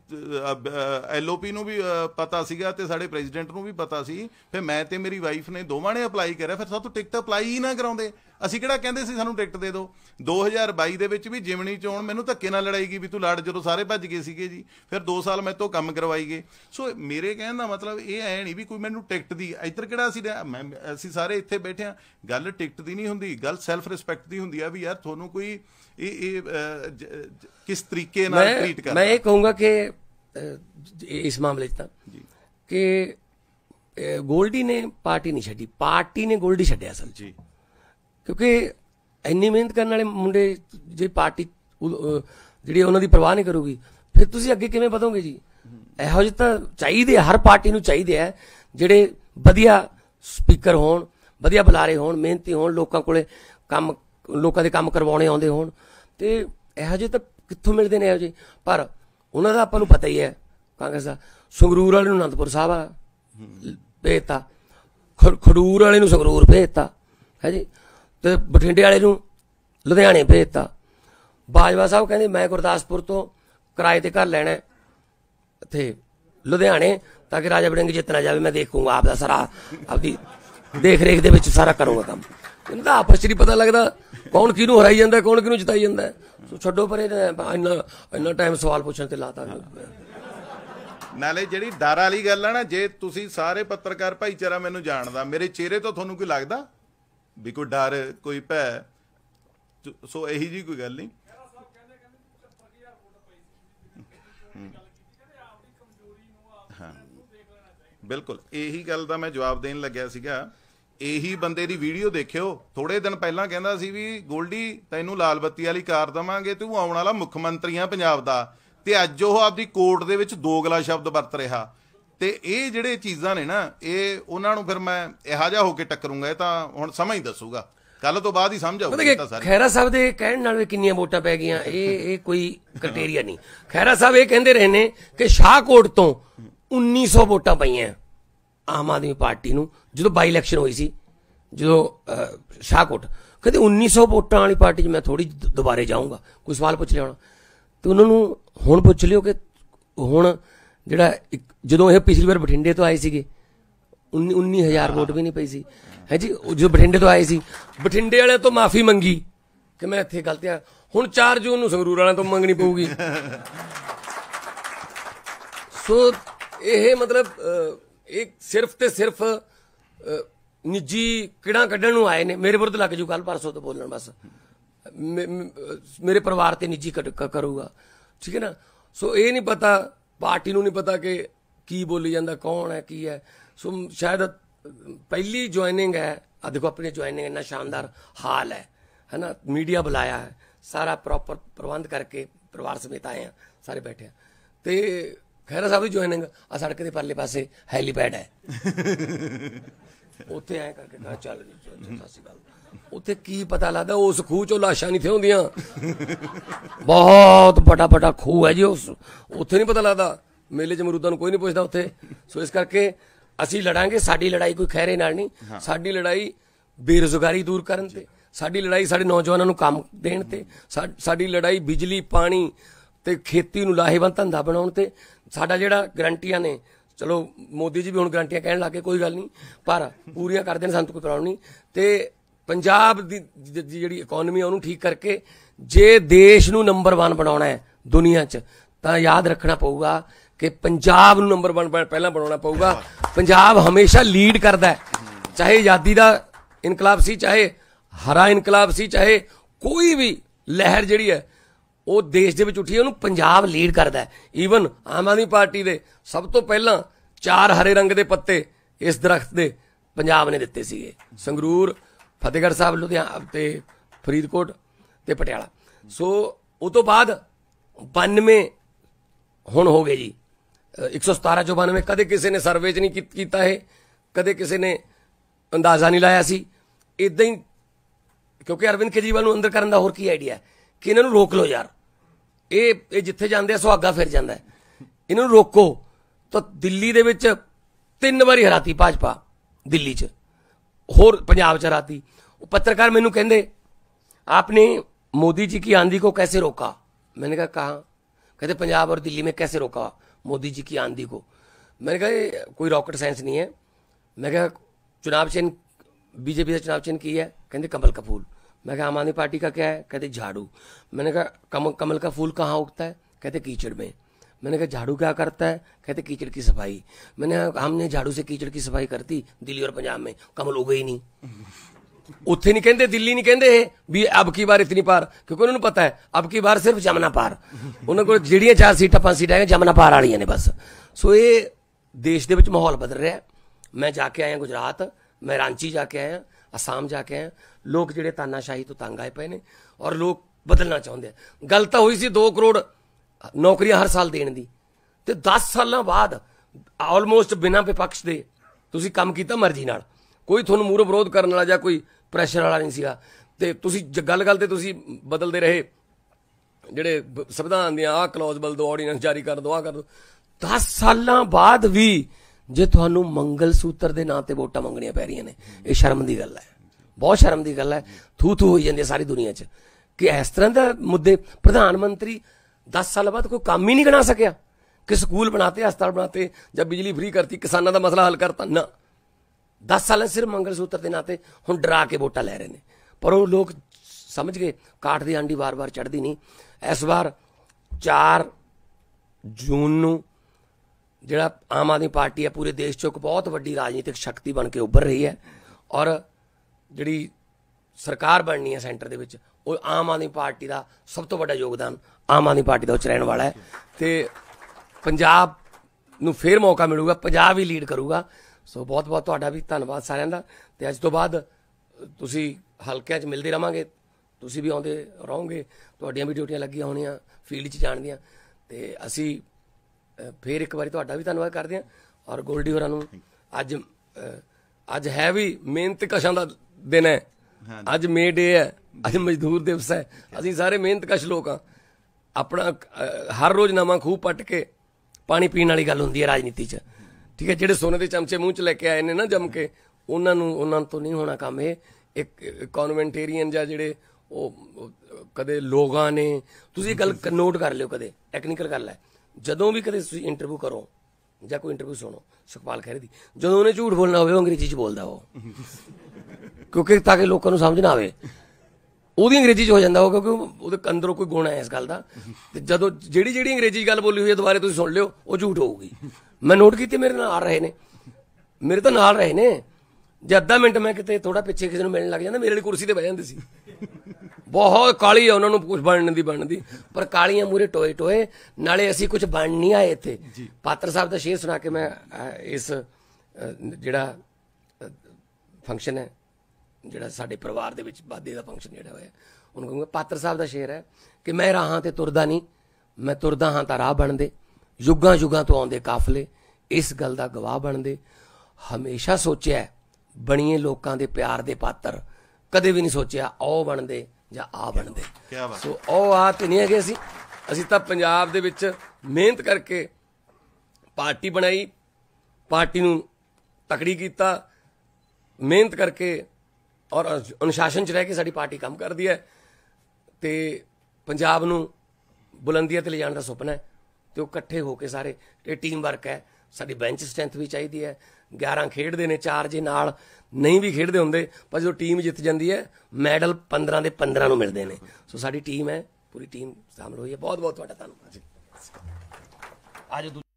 C: LOP ਨੂੰ ਵੀ ਪਤਾ ਸੀਗਾ ਤੇ ਸਾਡੇ ਪ੍ਰੈਜ਼ੀਡੈਂਟ ਨੂੰ ਵੀ ਪਤਾ ਸੀ, ਫਿਰ ਮੈਂ ਤੇ ਮੇਰੀ ਵਾਈਫ ਨੇ ਦੋਵਾਂ ਨੇ ਅਪਲਾਈ ਕਰਿਆ। ਫਿਰ ਸਾਤੋਂ ਟਿਕਟ ਅਪਲਾਈ ਹੀ ਨਾ ਕਰਾਉਂਦੇ। ਅਸੀਂ ਕਿਹੜਾ ਕਹਿੰਦੇ ਸੀ ਸਾਨੂੰ ਟਿਕਟ ਦੇ ਦਿਓ। 2022 ਦੇ ਵਿੱਚ ਵੀ ਜਿਮਣੀ ਚੋਣ ਮੈਨੂੰ ਧੱਕੇ ਨਾਲ ਲੜਾਈ ਗਈ ਵੀ ਤੂੰ ਲੜ, ਜਦੋਂ ਸਾਰੇ ਭੱਜ ਗਏ ਸੀਗੇ ਜੀ। ਫਿਰ 2 ਸਾਲ ਮੇਰੇ ਤੋਂ ਕੰਮ ਕਰਵਾਈ ਗਏ। ਸੋ ਮੇਰੇ ਕਹਿਣ ਦਾ ਮਤਲਬ ਇਹ ਐ ਨਹੀਂ ਵੀ ਕੋਈ ਮੈਨੂੰ ਟਿਕਟ ਦੀ, ਇੱਧਰ ਕਿਹੜਾ ਅਸੀਂ ਸਾਰੇ ਇੱਥੇ ਬੈਠੇ ਹਾਂ। ਗੱਲ ਟਿਕਟ ਦੀ ਨਹੀਂ ਹੁੰਦੀ, ਗੱਲ ਸੈਲਫ ਰਿਸਪੈਕਟ ਦੀ ਹੁੰਦੀ ਆ ਵੀ ਯਾਰ ਤੁਹਾਨੂੰ ਕੋਈ ਇਹ ਕਿਸ ਤਰੀਕੇ ਨਾਲ ਟ੍ਰੀਟ ਕਰਦਾ।
B: ਮੈਂ ਇਹ ਕਹੂੰਗਾ ਕਿ ਇਸ ਮਾਮਲੇ 'ਚ ਤਾਂ ਕਿ ਗੋਲਡੀ ਨੇ ਪਾਰਟੀ ਨਹੀਂ ਛੱਡੀ, ਪਾਰਟੀ ਨੇ ਗੋਲਡੀ ਛੱਡਿਆ ਅਸਲ ਜੀ। ਕਿਉਂਕਿ ਇੰਨੀ ਮਿਹਨਤ ਕਰਨ ਵਾਲੇ ਮੁੰਡੇ ਜੇ ਪਾਰਟੀ ਜਿਹੜੀ ਉਹਨਾਂ ਦੀ ਪਰਵਾਹ ਨਹੀਂ ਕਰੂਗੀ, ਫਿਰ ਤੁਸੀਂ ਅੱਗੇ ਕਿਵੇਂ ਵਧੋਗੇ ਜੀ। ਇਹੋ ਜਿਹੇ ਤਾਂ ਚਾਹੀਦੇ, ਹਰ ਪਾਰਟੀ ਨੂੰ ਚਾਹੀਦੇ ਆ ਜਿਹੜੇ ਵਧੀਆ ਸਪੀਕਰ ਹੋਣ, ਵਧੀਆ ਬੁਲਾਰੇ ਹੋਣ, ਮਿਹਨਤੀ ਹੋਣ, ਲੋਕਾਂ ਕੋਲੇ ਕੰਮ, ਲੋਕਾਂ ਦੇ ਕੰਮ ਕਰਵਾਉਣੇ ਆਉਂਦੇ ਹੋਣ। ਤੇ ਇਹੋ ਜਿਹੇ ਤਾਂ ਕਿੱਥੋਂ ਮਿਲਦੇ ਨੇ ਇਹੋ ਜਿਹੇ। ਪਰ ਉਹਨਾਂ ਦਾ ਆਪਾਂ ਨੂੰ ਪਤਾ ਹੀ ਹੈ, ਕਾਂਗਰਸ ਦਾ ਸੰਗਰੂਰ ਵਾਲੇ ਨੂੰ ਅਨੰਦਪੁਰ ਸਾਹਿਬ ਆ ਭੇਜਤਾ, ਖਡੂਰ ਵਾਲੇ ਨੂੰ ਸੰਗਰੂਰ ਭੇਜਤਾ ਹੈ ਜੀ, ਤੇ ਬਠਿੰਡੇ ਵਾਲੇ ਨੂੰ ਲੁਧਿਆਣੇ ਭੇਜਤਾ। ਬਾਜਵਾ ਸਾਹਿਬ ਕਹਿੰਦੇ ਮੈਂ ਗੁਰਦਾਸਪੁਰ ਤੋਂ ਕਿਰਾਏ ਤੇ ਘਰ ਲੈਣਾ ਇੱਥੇ ਲੁਧਿਆਣੇ, ਤਾਂ ਕਿ ਰਾਜਾ ਵੜਿੰਗ ਜਿੱਤਣਾ ਜਾਵੇ। ਮੈਂ ਦੇਖੂੰਗਾ ਆਪਦਾ ਸਾਰਾ, ਆਪਦੀ ਦੇਖ ਰੇਖ ਦੇ ਵਿੱਚ ਸਾਰਾ ਕਰੂੰਗਾ ਕੰਮ। ਇਹਨਾਂ ਦਾ ਆਪਸ 'ਚ ਨਹੀਂ ਪਤਾ ਲੱਗਦਾ ਕੌਣ ਕਿਹਨੂੰ ਹਰਾਈ ਜਾਂਦਾ, ਕੌਣ ਕਿਹਨੂੰ ਜਿਤਾਈ ਜਾਂਦਾ। ਸੋ ਛੱਡੋ ਪਰੇ, ਇੰਨਾ ਟਾਈਮ ਸਵਾਲ ਪੁੱਛਣ ਤੇ ਲਾਤਾ।
C: ਨਾਲੇ ਜਿਹੜੀ ਡਰ ਵਾਲੀ ਗੱਲ ਆ ਨਾ, ਜੇ ਤੁਸੀਂ ਸਾਰੇ ਪੱਤਰਕਾਰ ਭਾਈਚਾਰਾ ਮੈਨੂੰ ਜਾਣਦਾ, ਮੇਰੇ ਚਿਹਰੇ ਤੋਂ ਤੁਹਾਨੂੰ ਕੋਈ ਲੱਗਦਾ ਵੀ ਕੋਈ ਡਰ, ਕੋਈ ਭੈ? ਸੋ ਇਹੀ ਜੀ ਕੋਈ ਗੱਲ ਨਹੀਂ। ਹਾਂ ਬਿਲਕੁਲ, ਇਹੀ ਗੱਲ ਦਾ ਮੈਂ ਜਵਾਬ ਦੇਣ ਲੱਗਿਆ ਸੀਗਾ। ਇਹੀ ਬੰਦੇ ਦੀ ਵੀਡੀਓ ਦੇਖਿਓ, ਥੋੜੇ ਦਿਨ ਪਹਿਲਾਂ ਕਹਿੰਦਾ ਸੀ ਵੀ ਗੋਲਡੀ ਤੈਨੂੰ ਲਾਲ ਬੱਤੀ ਵਾਲੀ ਕਾਰ ਦੇਵਾਂਗੇ, ਤੂੰ ਆਉਣ ਵਾਲਾ ਮੁੱਖ ਮੰਤਰੀ ਆ ਪੰਜਾਬ ਦਾ। ਤੇ ਅੱਜ ਉਹ ਆਪਦੀ ਕੋਰਟ ਦੇ ਵਿੱਚ ਦੋਗਲਾ ਸ਼ਬਦ ਵਰਤ ਰਿਹਾ। ਤੇ ਇਹ ਜਿਹੜੇ ਚੀਜ਼ਾਂ ਨੇ ਨਾ, ਇਹ ਉਹਨਾਂ ਨੂੰ ਫਿਰ ਮੈਂ ਇਹੋ ਜਿਹਾ ਹੋ ਕੇ ਟੱਕਰੂੰਗਾ। ਇਹ ਤਾਂ ਹੁਣ ਸਮਾਂ ਹੀ ਦੱਸੂਗਾ, ਕੱਲ ਤੋਂ ਬਾਅਦ ਹੀ ਸਮਝ ਆਊਗੀ।
B: ਖਹਿਰਾ ਸਾਹਿਬ ਦੇ ਕਹਿਣ ਨਾਲ ਵੀ ਕਿੰਨੀਆਂ ਵੋਟਾਂ ਪੈ ਗਈਆਂ, ਇਹ ਕੋਈ ਕ੍ਰਾਈਟੇਰੀਆ ਨਹੀਂ। ਖਹਿਰਾ ਸਾਹਿਬ ਇਹ ਕਹਿੰਦੇ ਰਹੇ ਨੇ ਕਿ ਸ਼ਾਹਕੋਟ ਤੋਂ 1900 ਵੋਟਾਂ ਪਈਆਂ ਆਮ ਆਦਮੀ ਪਾਰਟੀ ਨੂੰ ਜਦੋਂ ਬਾਈ ਇਲੈਕਸ਼ਨ ਹੋਈ ਸੀ, ਜਦੋਂ ਸ਼ਾਹਕੋਟ। ਕਹਿੰਦੇ 1900 ਵੋਟਾਂ ਵਾਲੀ ਪਾਰਟੀ 'ਚ ਮੈਂ ਥੋੜੀ ਦੁਬਾਰੇ ਜਾਊਂਗਾ। ਕੋਈ ਸਵਾਲ ਪੁੱਛ ਲਿਆ ਹੋਣਾ ਤੇ ਉਹਨਾਂ ਨੂੰ ਹੁਣ ਪੁੱਛ ਲਿਓ ਕਿ ਹੁਣ ਜਿਹੜਾ ਜਦੋਂ ਇਹ ਪਿਛਲੀ ਵਾਰ ਬਠਿੰਡੇ ਤੋਂ ਆਏ ਸੀਗੇ 19,000 ਵੋਟ ਵੀ ਨਹੀਂ ਪਈ ਸੀ ਹੈ ਜੀ। ਜਦੋਂ ਬਠਿੰਡੇ ਤੋਂ ਆਏ ਸੀ, ਬਠਿੰਡੇ ਵਾਲਿਆਂ ਤੋਂ ਮਾਫੀ ਮੰਗੀ ਕਿ ਮੈਂ ਇੱਥੇ ਗਲਤ ਆ। ਹੁਣ 4 ਜੂਨ ਨੂੰ ਸੰਗਰੂਰ ਵਾਲਿਆਂ ਤੋਂ ਮੰਗਣੀ ਪਊਗੀ। ਸੋ ਇਹ ਮਤਲਬ ਇਹ ਸਿਰਫ ਤੇ ਸਿਰਫ ਨਿੱਜੀ ਕਿਹੜਾ ਕੱਢਣ ਨੂੰ ਆਏ ਨੇ। ਮੇਰੇ ਵਿਰੁੱਧ ਲੱਗ ਜੂ ਕੱਲ ਪਰਸੋਂ ਤੋਂ ਬੋਲਣ, ਬਸ ਮੇਰੇ ਪਰਿਵਾਰ ਤੇ ਨਿੱਜੀ ਕਰੂਗਾ, ਠੀਕ ਹੈ ਨਾ। ਸੋ ਇਹ ਨਹੀਂ ਪਤਾ, ਪਾਰਟੀ ਨੂੰ ਨਹੀਂ ਪਤਾ ਕਿ ਕੀ ਬੋਲੀ ਜਾਂਦਾ, ਕੌਣ ਹੈ ਕੀ ਹੈ। ਸੋ ਸ਼ਾਇਦ ਪਹਿਲੀ ਜੁਆਇਨਿੰਗ ਹੈ। ਆ ਦੇਖੋ ਆਪਣੀ ਜੁਆਇਨਿੰਗ ਇੰਨਾ ਸ਼ਾਨਦਾਰ ਹਾਲ ਹੈ ਨਾ, ਮੀਡੀਆ ਬੁਲਾਇਆ ਹੈ, ਸਾਰਾ ਪ੍ਰੋਪਰ ਪ੍ਰਬੰਧ ਕਰਕੇ ਪਰਿਵਾਰ ਸਮੇਤ ਆਏ ਆ, ਸਾਰੇ ਬੈਠੇ ਆ। ਤੇ ਖਹਿਰਾ ਸਾਹਿਬ ਦੀ ਜੁਆਇਨਿੰਗ ਆ ਸੜਕ ਦੇ ਪਰਲੇ ਪਾਸੇ ਹੈਲੀਪੈਡ ਹੈ, ਉੱਥੇ ਐ ਕਰਕੇ ਕਹਾ ਚੱਲ ਸਤਿ ਸ਼੍ਰੀ ਅਕਾਲ। ਉੱਥੇ ਕੀ ਪਤਾ ਲੱਗਦਾ, ਉਸ ਖੂਹ ਚੋਂ ਲਾਸ਼ਾਂ ਨਹੀਂ ਥੇ ਹੁੰਦੀਆਂ। ਬਹੁਤ ਵੱਡਾ ਖੂਹ ਹੈ ਜੀ, ਉੱਥੇ ਨਹੀਂ ਪਤਾ ਲੱਗਦਾ। ਮੇਲੇ 'ਚ ਮਰੂਦਾਂ ਨੂੰ ਕੋਈ ਨਹੀਂ ਪੁੱਛਦਾ ਉੱਥੇ। ਸੋ ਇਸ ਕਰਕੇ ਅਸੀਂ ਲੜਾਂਗੇ। ਸਾਡੀ ਲੜਾਈ ਕੋਈ ਖਹਿਰੇ ਨਾਲ ਨਹੀਂ, ਸਾਡੀ ਲੜਾਈ ਬੇਰੁਜ਼ਗਾਰੀ ਦੂਰ ਕਰਨ ਤੇ, ਸਾਡੀ ਲੜਾਈ ਸਾਡੇ ਨੌਜਵਾਨਾਂ ਨੂੰ ਕੰਮ ਦੇਣ ਤੇ, ਸਾਡੀ ਲੜਾਈ ਬਿਜਲੀ ਪਾਣੀ ਤੇ ਖੇਤੀ ਨੂੰ ਲਾਹੇਵੰਦ ਧੰਦਾ ਬਣਾਉਣ ਤੇ। ਸਾਡਾ ਜਿਹੜਾ ਗਰੰਟੀਆਂ ਨੇ, ਚਲੋ ਮੋਦੀ ਜੀ ਵੀ ਹੁਣ ਗਰੰਟੀਆਂ ਕਹਿਣ ਲੱਗੇ, ਕੋਈ ਗੱਲ ਨਹੀਂ, ਪਰ ਪੂਰੀਆਂ ਕਰਦੇ ਨੇ, ਸਾਨੂੰ ਕੋਈ ਪ੍ਰੋਬਲਮ ਨਹੀਂ। ਤੇ ਪੰਜਾਬ ਦੀ ਜਿਹੜੀ ਇਕੋਨਮੀ ਆ ਉਹਨੂੰ ਠੀਕ ਕਰਕੇ ਜੇ ਦੇਸ਼ ਨੂੰ ਨੰਬਰ 1 ਬਣਾਉਣਾ ਹੈ ਦੁਨੀਆ 'ਚ, ਤਾਂ ਯਾਦ ਰੱਖਣਾ ਪਊਗਾ ਕਿ ਪੰਜਾਬ ਨੂੰ ਨੰਬਰ 1 ਪਹਿਲਾਂ ਬਣਾਉਣਾ ਪਊਗਾ। ਪੰਜਾਬ ਹਮੇਸ਼ਾ ਲੀਡ ਕਰਦਾ ਹੈ, ਚਾਹੇ ਆਜ਼ਾਦੀ ਦਾ ਇਨਕਲਾਬ ਸੀ, ਚਾਹੇ ਹਰਾ ਇਨਕਲਾਬ ਸੀ, ਚਾਹੇ ਕੋਈ ਵੀ ਲਹਿਰ ਜਿਹੜੀ ਹੈ ਉਹ ਦੇਸ਼ ਦੇ ਵਿੱਚ ਉੱਠੀ ਹੈ, ਉਹਨੂੰ ਪੰਜਾਬ ਲੀਡ ਕਰਦਾ ਹੈ। ਈਵਨ ਆਮ ਆਦਮੀ ਪਾਰਟੀ ਦੇ ਸਭ ਤੋਂ ਪਹਿਲਾਂ 4 ਹਰੇ ਰੰਗ ਦੇ ਪੱਤੇ ਇਸ ਦਰਖਤ ਦੇ ਪੰਜਾਬ ਨੇ ਦਿੱਤੇ ਸੀਗੇ, ਸੰਗਰੂਰ, ਫਤਿਹਗੜ੍ਹ ਸਾਹਿਬ, ਲੁਧਿਆਣਾ ਤੇ ਫਰੀਦਕੋਟ ਤੇ ਪਟਿਆਲਾ। ਸੋ ਉਹ ਤੋਂ ਬਾਅਦ 92 ਹੁਣ ਹੋ ਗਏ ਜੀ, 117 ਚੋਂ 92। ਕਦੇ ਕਿਸੇ ਨੇ ਸਰਵੇ 'ਚ ਨਹੀਂ ਕੀਤਾ ਇਹ, ਕਦੇ ਕਿਸੇ ਨੇ ਅੰਦਾਜ਼ਾ ਨਹੀਂ ਲਾਇਆ ਸੀ। ਇਦਾਂ ਹੀ ਕਿਉਂਕਿ ਅਰਵਿੰਦ ਕੇਜਰੀਵਾਲ ਨੂੰ ਅੰਦਰ ਕਰਨ ਦਾ ਹੋਰ ਕੀ ਆਈਡੀਆ ਕਿ ਇਹਨਾਂ ਨੂੰ ਰੋਕ ਲਓ ਯਾਰ, ਇਹ ਜਿੱਥੇ ਜਾਂਦੇ ਆ ਸੁਹਾਗਾ ਫਿਰ ਜਾਂਦਾ, ਇਹਨਾਂ ਨੂੰ ਰੋਕੋ। ਤਾਂ ਦਿੱਲੀ ਦੇ ਵਿੱਚ 3 ਵਾਰੀ ਹਰਾਤੀ ਭਾਜਪਾ, ਦਿੱਲੀ 'ਚ ਹੋਰ ਪੰਜਾਬ 'ਚ ਹਰਾਤੀ। ਉਹ ਪੱਤਰਕਾਰ ਮੈਨੂੰ ਕਹਿੰਦੇ आपने मोदी जी की आंधी को कैसे रोका? मैंने कहा कहाँ? कहते पंजाब और दिल्ली में कैसे रोका मोदी जी की आंधी को? मैंने कहा कोई रॉकेट साइंस नहीं है। मैं कहा चुनाव चिन्ह बीजेपी का चुनाव चिन्ह की है? कहते कमल का फूल। मैं कहा आम आदमी पार्टी का क्या है? कहते झाड़ू। मैंने कहा कमल का फूल कहाँ उगता है? कहते कीचड़ में। मैंने कहा झाड़ू क्या करता है? कहते कीचड़ की सफाई। मैंने कहा हमने झाड़ू से कीचड़ की सफाई करती दिल्ली और पंजाब में, कमल उगे ही नहीं। ਉੱਥੇ ਨਹੀਂ ਕਹਿੰਦੇ, ਦਿੱਲੀ ਨਹੀਂ ਕਹਿੰਦੇ ਇਹ ਵੀ ਅਬ ਕੀ ਵਾਰ ਇਤਨੀ ਪਾਰ, ਕਿਉਂਕਿ ਉਹਨਾਂ ਨੂੰ ਪਤਾ ਹੈ ਅਬ ਕੀ ਵਾਰ ਸਿਰਫ ਜਮਨਾ ਪਾਰ। ਉਹਨਾਂ ਕੋਲ ਜਿਹੜੀਆਂ 4 ਸੀਟਾਂ 5 ਸੀਟਾਂ ਹੈਗੀਆਂ ਜਮਨਾ ਪਾਰ ਵਾਲੀਆਂ ਨੇ ਬਸ। ਸੋ ਇਹ ਦੇਸ਼ ਦੇ ਵਿੱਚ ਮਾਹੌਲ ਬਦਲ ਰਿਹਾ। ਮੈਂ ਜਾ ਕੇ ਆਇਆ ਗੁਜਰਾਤ, ਮੈਂ ਰਾਂਚੀ ਜਾ ਕੇ ਆਇਆ, ਅਸਾਮ ਜਾ ਕੇ ਆਇਆ। ਲੋਕ ਜਿਹੜੇ ਤਾਨਾਸ਼ਾਹੀ ਤੋਂ ਤੰਗ ਆਏ ਪਏ ਨੇ ਔਰ ਲੋਕ ਬਦਲਣਾ ਚਾਹੁੰਦੇ ਆ। ਗੱਲ ਤਾਂ ਹੋਈ ਸੀ 2 ਕਰੋੜ ਨੌਕਰੀਆਂ ਹਰ ਸਾਲ ਦੇਣ ਦੀ, ਤੇ 10 ਸਾਲਾਂ ਬਾਅਦ ਆਲਮੋਸਟ ਬਿਨਾਂ ਵਿਪਕਸ਼ ਦੇ ਤੁਸੀਂ ਕੰਮ ਕੀਤਾ ਮਰਜ਼ੀ ਨਾਲ, ਕੋਈ ਤੁਹਾਨੂੰ ਮੂਹਰੋਂ ਵਿਰੋਧ ਕਰਨ ਵਾਲਾ ਜਾਂ ਕੋਈ ਪ੍ਰੈਸ਼ਰ ਵਾਲਾ ਨਹੀਂ ਸੀਗਾ। ਤੇ ਤੁਸੀਂ ਗੱਲ ਤੇ ਤੁਸੀਂ ਬਦਲਦੇ ਰਹੇ, ਜਿਹੜੇ ਸੰਵਿਧਾਨ ਦੀਆਂ ਆਹ ਕਲੌਜ਼ ਬਦਲ ਦਿਓ, ਆਰਡੀਨੈਂਸ ਜਾਰੀ ਕਰ ਦਿਓ, ਆਹ ਕਰ ਦਿਓ। 10 ਸਾਲਾਂ ਬਾਅਦ ਵੀ ਜੇ ਤੁਹਾਨੂੰ ਮੰਗਲ ਸੂਤਰ ਦੇ ਨਾਂ ਤੇ ਵੋਟਾਂ ਮੰਗਣੀਆਂ ਪੈ ਰਹੀਆਂ ਨੇ, ਇਹ ਸ਼ਰਮ ਦੀ ਗੱਲ ਹੈ, ਬਹੁਤ ਸ਼ਰਮ ਦੀ ਗੱਲ ਹੈ। ਥੂ ਹੋਈ ਜਾਂਦੀ ਹੈ ਸਾਰੀ ਦੁਨੀਆ 'ਚ ਕਿ ਇਸ ਤਰ੍ਹਾਂ ਦਾ ਮੁੱਦੇ। ਪ੍ਰਧਾਨ ਮੰਤਰੀ 10 ਸਾਲ ਬਾਅਦ ਕੋਈ ਕੰਮ ਹੀ ਨਹੀਂ ਗਿਣਾ ਸਕਿਆ ਕਿ ਸਕੂਲ ਬਣਾਤੇ, ਹਸਪਤਾਲ ਬਣਾਤੇ, ਜਾਂ ਬਿਜਲੀ ਫ੍ਰੀ ਕਰਤੀ, ਕਿਸਾਨਾਂ ਦਾ ਮਸਲਾ ਹੱਲ ਕਰਤਾ ਨਾ। 10 ਸਾਲਾਂ ਸਿਰਫ ਮੰਗਲ ਸੂਤਰ ਦੇ ਨਾਂ ਤੇ ਹੁਣ ਡਰਾ ਕੇ ਵੋਟਾਂ ਲੈ ਰਹੇ ਨੇ। ਪਰ ਉਹ ਲੋਕ ਸਮਝ ਗਏ ਕਾਠ ਦੀ ਆਂਡੀ ਵਾਰ-ਵਾਰ ਚੜ੍ਹਦੀ ਨਹੀਂ। ਇਸ ਵਾਰ 4 ਜੂਨ ਨੂੰ ਜਿਹੜਾ ਆਮ ਆਦਮੀ ਪਾਰਟੀ ਹੈ ਪੂਰੇ ਦੇਸ਼ 'ਚ ਇੱਕ ਬਹੁਤ ਵੱਡੀ ਰਾਜਨੀਤਿਕ ਸ਼ਕਤੀ ਬਣ ਕੇ ਉੱਭਰ ਰਹੀ ਹੈ, ਔਰ ਜਿਹੜੀ ਸਰਕਾਰ ਬਣਨੀ ਹੈ ਸੈਂਟਰ ਦੇ ਵਿੱਚ, ਉਹ ਆਮ ਆਦਮੀ ਪਾਰਟੀ ਦਾ ਸਭ ਤੋਂ ਵੱਡਾ ਯੋਗਦਾਨ ਆਮ ਆਦਮੀ ਪਾਰਟੀ ਦਾ ਉਹ 'ਚ ਰਹਿਣ ਵਾਲਾ ਹੈ। ਤੇ ਪੰਜਾਬ ਨੂੰ ਫੇਰ ਮੌਕਾ ਮਿਲੂਗਾ, ਪੰਜਾਬ ਹੀ ਲੀਡ ਕਰੂਗਾ। ਸੋ ਬਹੁਤ ਬਹੁਤ ਤੁਹਾਡਾ ਵੀ ਧੰਨਵਾਦ ਸਾਰਿਆਂ ਦਾ। ਤੇ ਅੱਜ ਤੋਂ ਬਾਅਦ ਤੁਸੀਂ ਹਲਕਿਆਂ 'ਚ ਮਿਲਦੇ ਰਵਾਂਗੇ, ਤੁਸੀਂ ਵੀ ਆਉਂਦੇ ਰਹੋਗੇ, ਤੁਹਾਡੀਆਂ ਵੀ ਡਿਊਟੀਆਂ ਲੱਗੀਆਂ ਹੋਣੀਆਂ ਫੀਲਡ 'ਚ ਜਾਣ ਦੀਆਂ। ਤੇ ਅਸੀਂ ਫੇਰ ਇੱਕ ਵਾਰੀ ਤੁਹਾਡਾ ਵੀ ਧੰਨਵਾਦ ਕਰਦੇ ਹਾਂ। ਔਰ ਗੋਲਡੀ ਹੋਰਾਂ ਨੂੰ ਅੱਜ ਹੈ ਵੀ ਮਿਹਨਤ ਕਸ਼ਾਂ ਦਾ ਦਿਨ ਹੈ, ਅੱਜ ਮੇ ਡੇ ਹੈ, ਅੱਜ ਮਜ਼ਦੂਰ ਦਿਵਸ ਹੈ। ਅਸੀਂ ਸਾਰੇ ਮਿਹਨਤਕਸ਼ ਲੋਕ ਹਾਂ। ਆਪਣਾ ਹਰ ਰੋਜ਼ ਨਵਾਂ ਖੂਹ ਪੱਟ ਕੇ ਪਾਣੀ ਪੀਣ ਵਾਲੀ ਗੱਲ ਹੁੰਦੀ ਹੈ ਰਾਜਨੀਤੀ 'ਚ, ਠੀਕ ਹੈ। ਜਿਹੜੇ ਸੋਨੇ ਦੇ ਚਮਚੇ ਮੂੰਹ 'ਚ ਲੈ ਕੇ ਆਏ ਨੇ ਨਾ ਜੰਮ ਕੇ, ਉਹਨਾਂ ਤੋਂ ਨਹੀਂ ਹੋਣਾ ਕੰਮ। ਇਹ ਇੱਕ ਕਨਵੈਂਟੇਰੀਅਨ ਜਾਂ ਜਿਹੜੇ ਉਹ ਕਦੇ ਲੋਕਾਂ ਨੇ, ਤੁਸੀਂ ਗੱਲ ਨੋਟ ਕਰ ਲਿਓ, ਕਦੇ ਟੈਕਨੀਕਲ ਗੱਲ ਹੈ, ਜਦੋਂ ਵੀ ਕਦੇ ਤੁਸੀਂ ਇੰਟਰਵਿਊ ਕਰੋ ਜਾਂ ਕੋਈ ਇੰਟਰਵਿਊ ਸੁਣੋ ਸੁਖਪਾਲ ਖਹਿਰੇ ਦੀ, ਜਦੋਂ ਉਹਨੇ ਝੂਠ ਬੋਲਣਾ ਹੋਵੇ ਉਹ ਅੰਗਰੇਜ਼ੀ 'ਚ ਬੋਲਦਾ ਉਹ, ਕਿਉਂਕਿ ਤਾਂ ਕਿ ਲੋਕਾਂ ਨੂੰ ਸਮਝ ਨਾ ਆਵੇ, ਉਹਦੀ ਅੰਗਰੇਜ਼ੀ 'ਚ ਹੋ ਜਾਂਦਾ ਉਹ, ਕਿਉਂਕਿ ਉਹਦੇ ਅੰਦਰੋਂ ਕੋਈ ਗੁਣ ਹੈ ਇਸ ਗੱਲ ਦਾ। ਤੇ ਜਦੋਂ ਜਿਹੜੀ ਅੰਗਰੇਜ਼ੀ ਗੱਲ ਬੋਲੀ ਹੋਈ ਹੈ ਦੁਬਾਰੇ ਤੁਸੀਂ ਸੁਣ ਲਿਓ, ਉਹ ਝੂਠ ਹੋਊਗੀ। ਮੈਂ ਨੋਟ ਕੀਤੀ, ਮੇਰੇ ਨਾਲ ਰਹੇ ਨੇ, ਮੇਰੇ ਤਾਂ ਨਾਲ ਰਹੇ ਨੇ। ਜੇ ਅੱਧਾ ਮਿੰਟ ਮੈਂ ਕਿਤੇ ਥੋੜਾ ਪਿੱਛੇ ਕਿਸੇ ਨੂੰ ਮਿਲਣ ਲੱਗ ਜਾਂਦਾ, ਮੇਰੇ ਵਾਲੀ ਕੁਰਸੀ ਤੇ ਬਹਿ ਜਾਂਦੇ ਸੀ। ਬਹੁਤ ਕਾਲੀ ਆ ਉਹਨਾਂ ਨੂੰ ਕੁਛ ਬਣਨ ਦੀ, ਪਰ ਕਾਲੀਆਂ ਮੂਰੇ ਟੋਏ ਨਾਲੇ ਅਸੀਂ ਕੁਝ ਬਣ ਨਹੀਂ ਆਏ ਇੱਥੇ। ਪਾਤਰ ਸਾਹਿਬ ਦਾ ਸ਼ੇਰ ਸੁਣਾ ਕੇ ਮੈਂ ਇਸ ਜਿਹੜਾ ਫੰਕਸ਼ਨ ਹੈ, ਜਿਹੜਾ ਸਾਡੇ ਪਰਿਵਾਰ ਦੇ ਵਿੱਚ ਵਾਧੇ ਦਾ ਫੰਕਸ਼ਨ ਜਿਹੜਾ ਹੋਇਆ, ਉਹਨੂੰ ਕਹੂੰਗਾ। ਪਾਤਰ ਸਾਹਿਬ ਦਾ ਸ਼ੇਰ ਹੈ ਕਿ ਮੈਂ ਰਾਹਾਂ ਤੇ ਤੁਰਦਾ ਨਹੀਂ, ਮੈਂ ਤੁਰਦਾ ਹਾਂ ਤਾਂ ਰਾਹ ਬਣਦੇ, ਯੁੱਗਾਂ ਤੋਂ ਆਉਂਦੇ ਕਾਫਲੇ ਇਸ ਗੱਲ ਦਾ ਗਵਾਹ ਬਣਦੇ। ਹਮੇਸ਼ਾ ਸੋਚਿਆ ਬਣੀਏ ਲੋਕਾਂ ਦੇ ਪਿਆਰ ਦੇ ਪਾਤਰ, ਕਦੇ ਵੀ ਨਹੀਂ ਸੋਚਿਆ ਉਹ ਬਣਦੇ ਜਾਂ ਆ ਬਣਦੇ। ਸੋ ਉਹ ਆ ਤੇ ਨਹੀਂ ਹੈਗੇ ਅਸੀਂ ਤਾਂ ਪੰਜਾਬ ਦੇ ਵਿੱਚ ਮਿਹਨਤ ਕਰਕੇ ਪਾਰਟੀ ਬਣਾਈ, ਪਾਰਟੀ ਨੂੰ ਤਕੜੀ ਕੀਤਾ, ਮਿਹਨਤ ਕਰਕੇ ਔਰ ਅਨੁਸ਼ਾਸਨ 'ਚ ਰਹਿ ਕੇ ਸਾਡੀ ਪਾਰਟੀ ਕੰਮ ਕਰਦੀ ਹੈ। ਤੇ ਪੰਜਾਬ ਨੂੰ ਬੁਲੰਦੀਆਂ ਤੇ ਲਿਜਾਣ ਦਾ ਸੁਪਨਾ ਹੈ, ਤੇ ਉਹ ਇਕੱਠੇ ਹੋ ਕੇ ਸਾਰੇ, ਇਹ ਟੀਮ ਵਰਕ ਹੈ। ਸਾਡੀ ਬੈਂਚ ਸਟਰੈਂਥ ਵੀ ਚਾਹੀਦੀ ਹੈ। 11 ਖੇਡਦੇ ਨੇ, 4 ਜੇ ਨਾਲ ਨਹੀਂ ਵੀ ਖੇਡਦੇ ਹੁੰਦੇ, ਪਰ ਜਦੋਂ ਟੀਮ ਜਿੱਤ ਜਾਂਦੀ ਹੈ ਮੈਡਲ 15 ਦੇ 15 ਨੂੰ ਮਿਲਦੇ ਨੇ। ਸੋ ਸਾਡੀ ਟੀਮ ਹੈ, ਪੂਰੀ ਟੀਮ ਸ਼ਾਮਲ ਹੋਈ ਹੈ। ਬਹੁਤ ਬਹੁਤ ਤੁਹਾਡਾ ਧੰਨਵਾਦ। ਆਜੋ।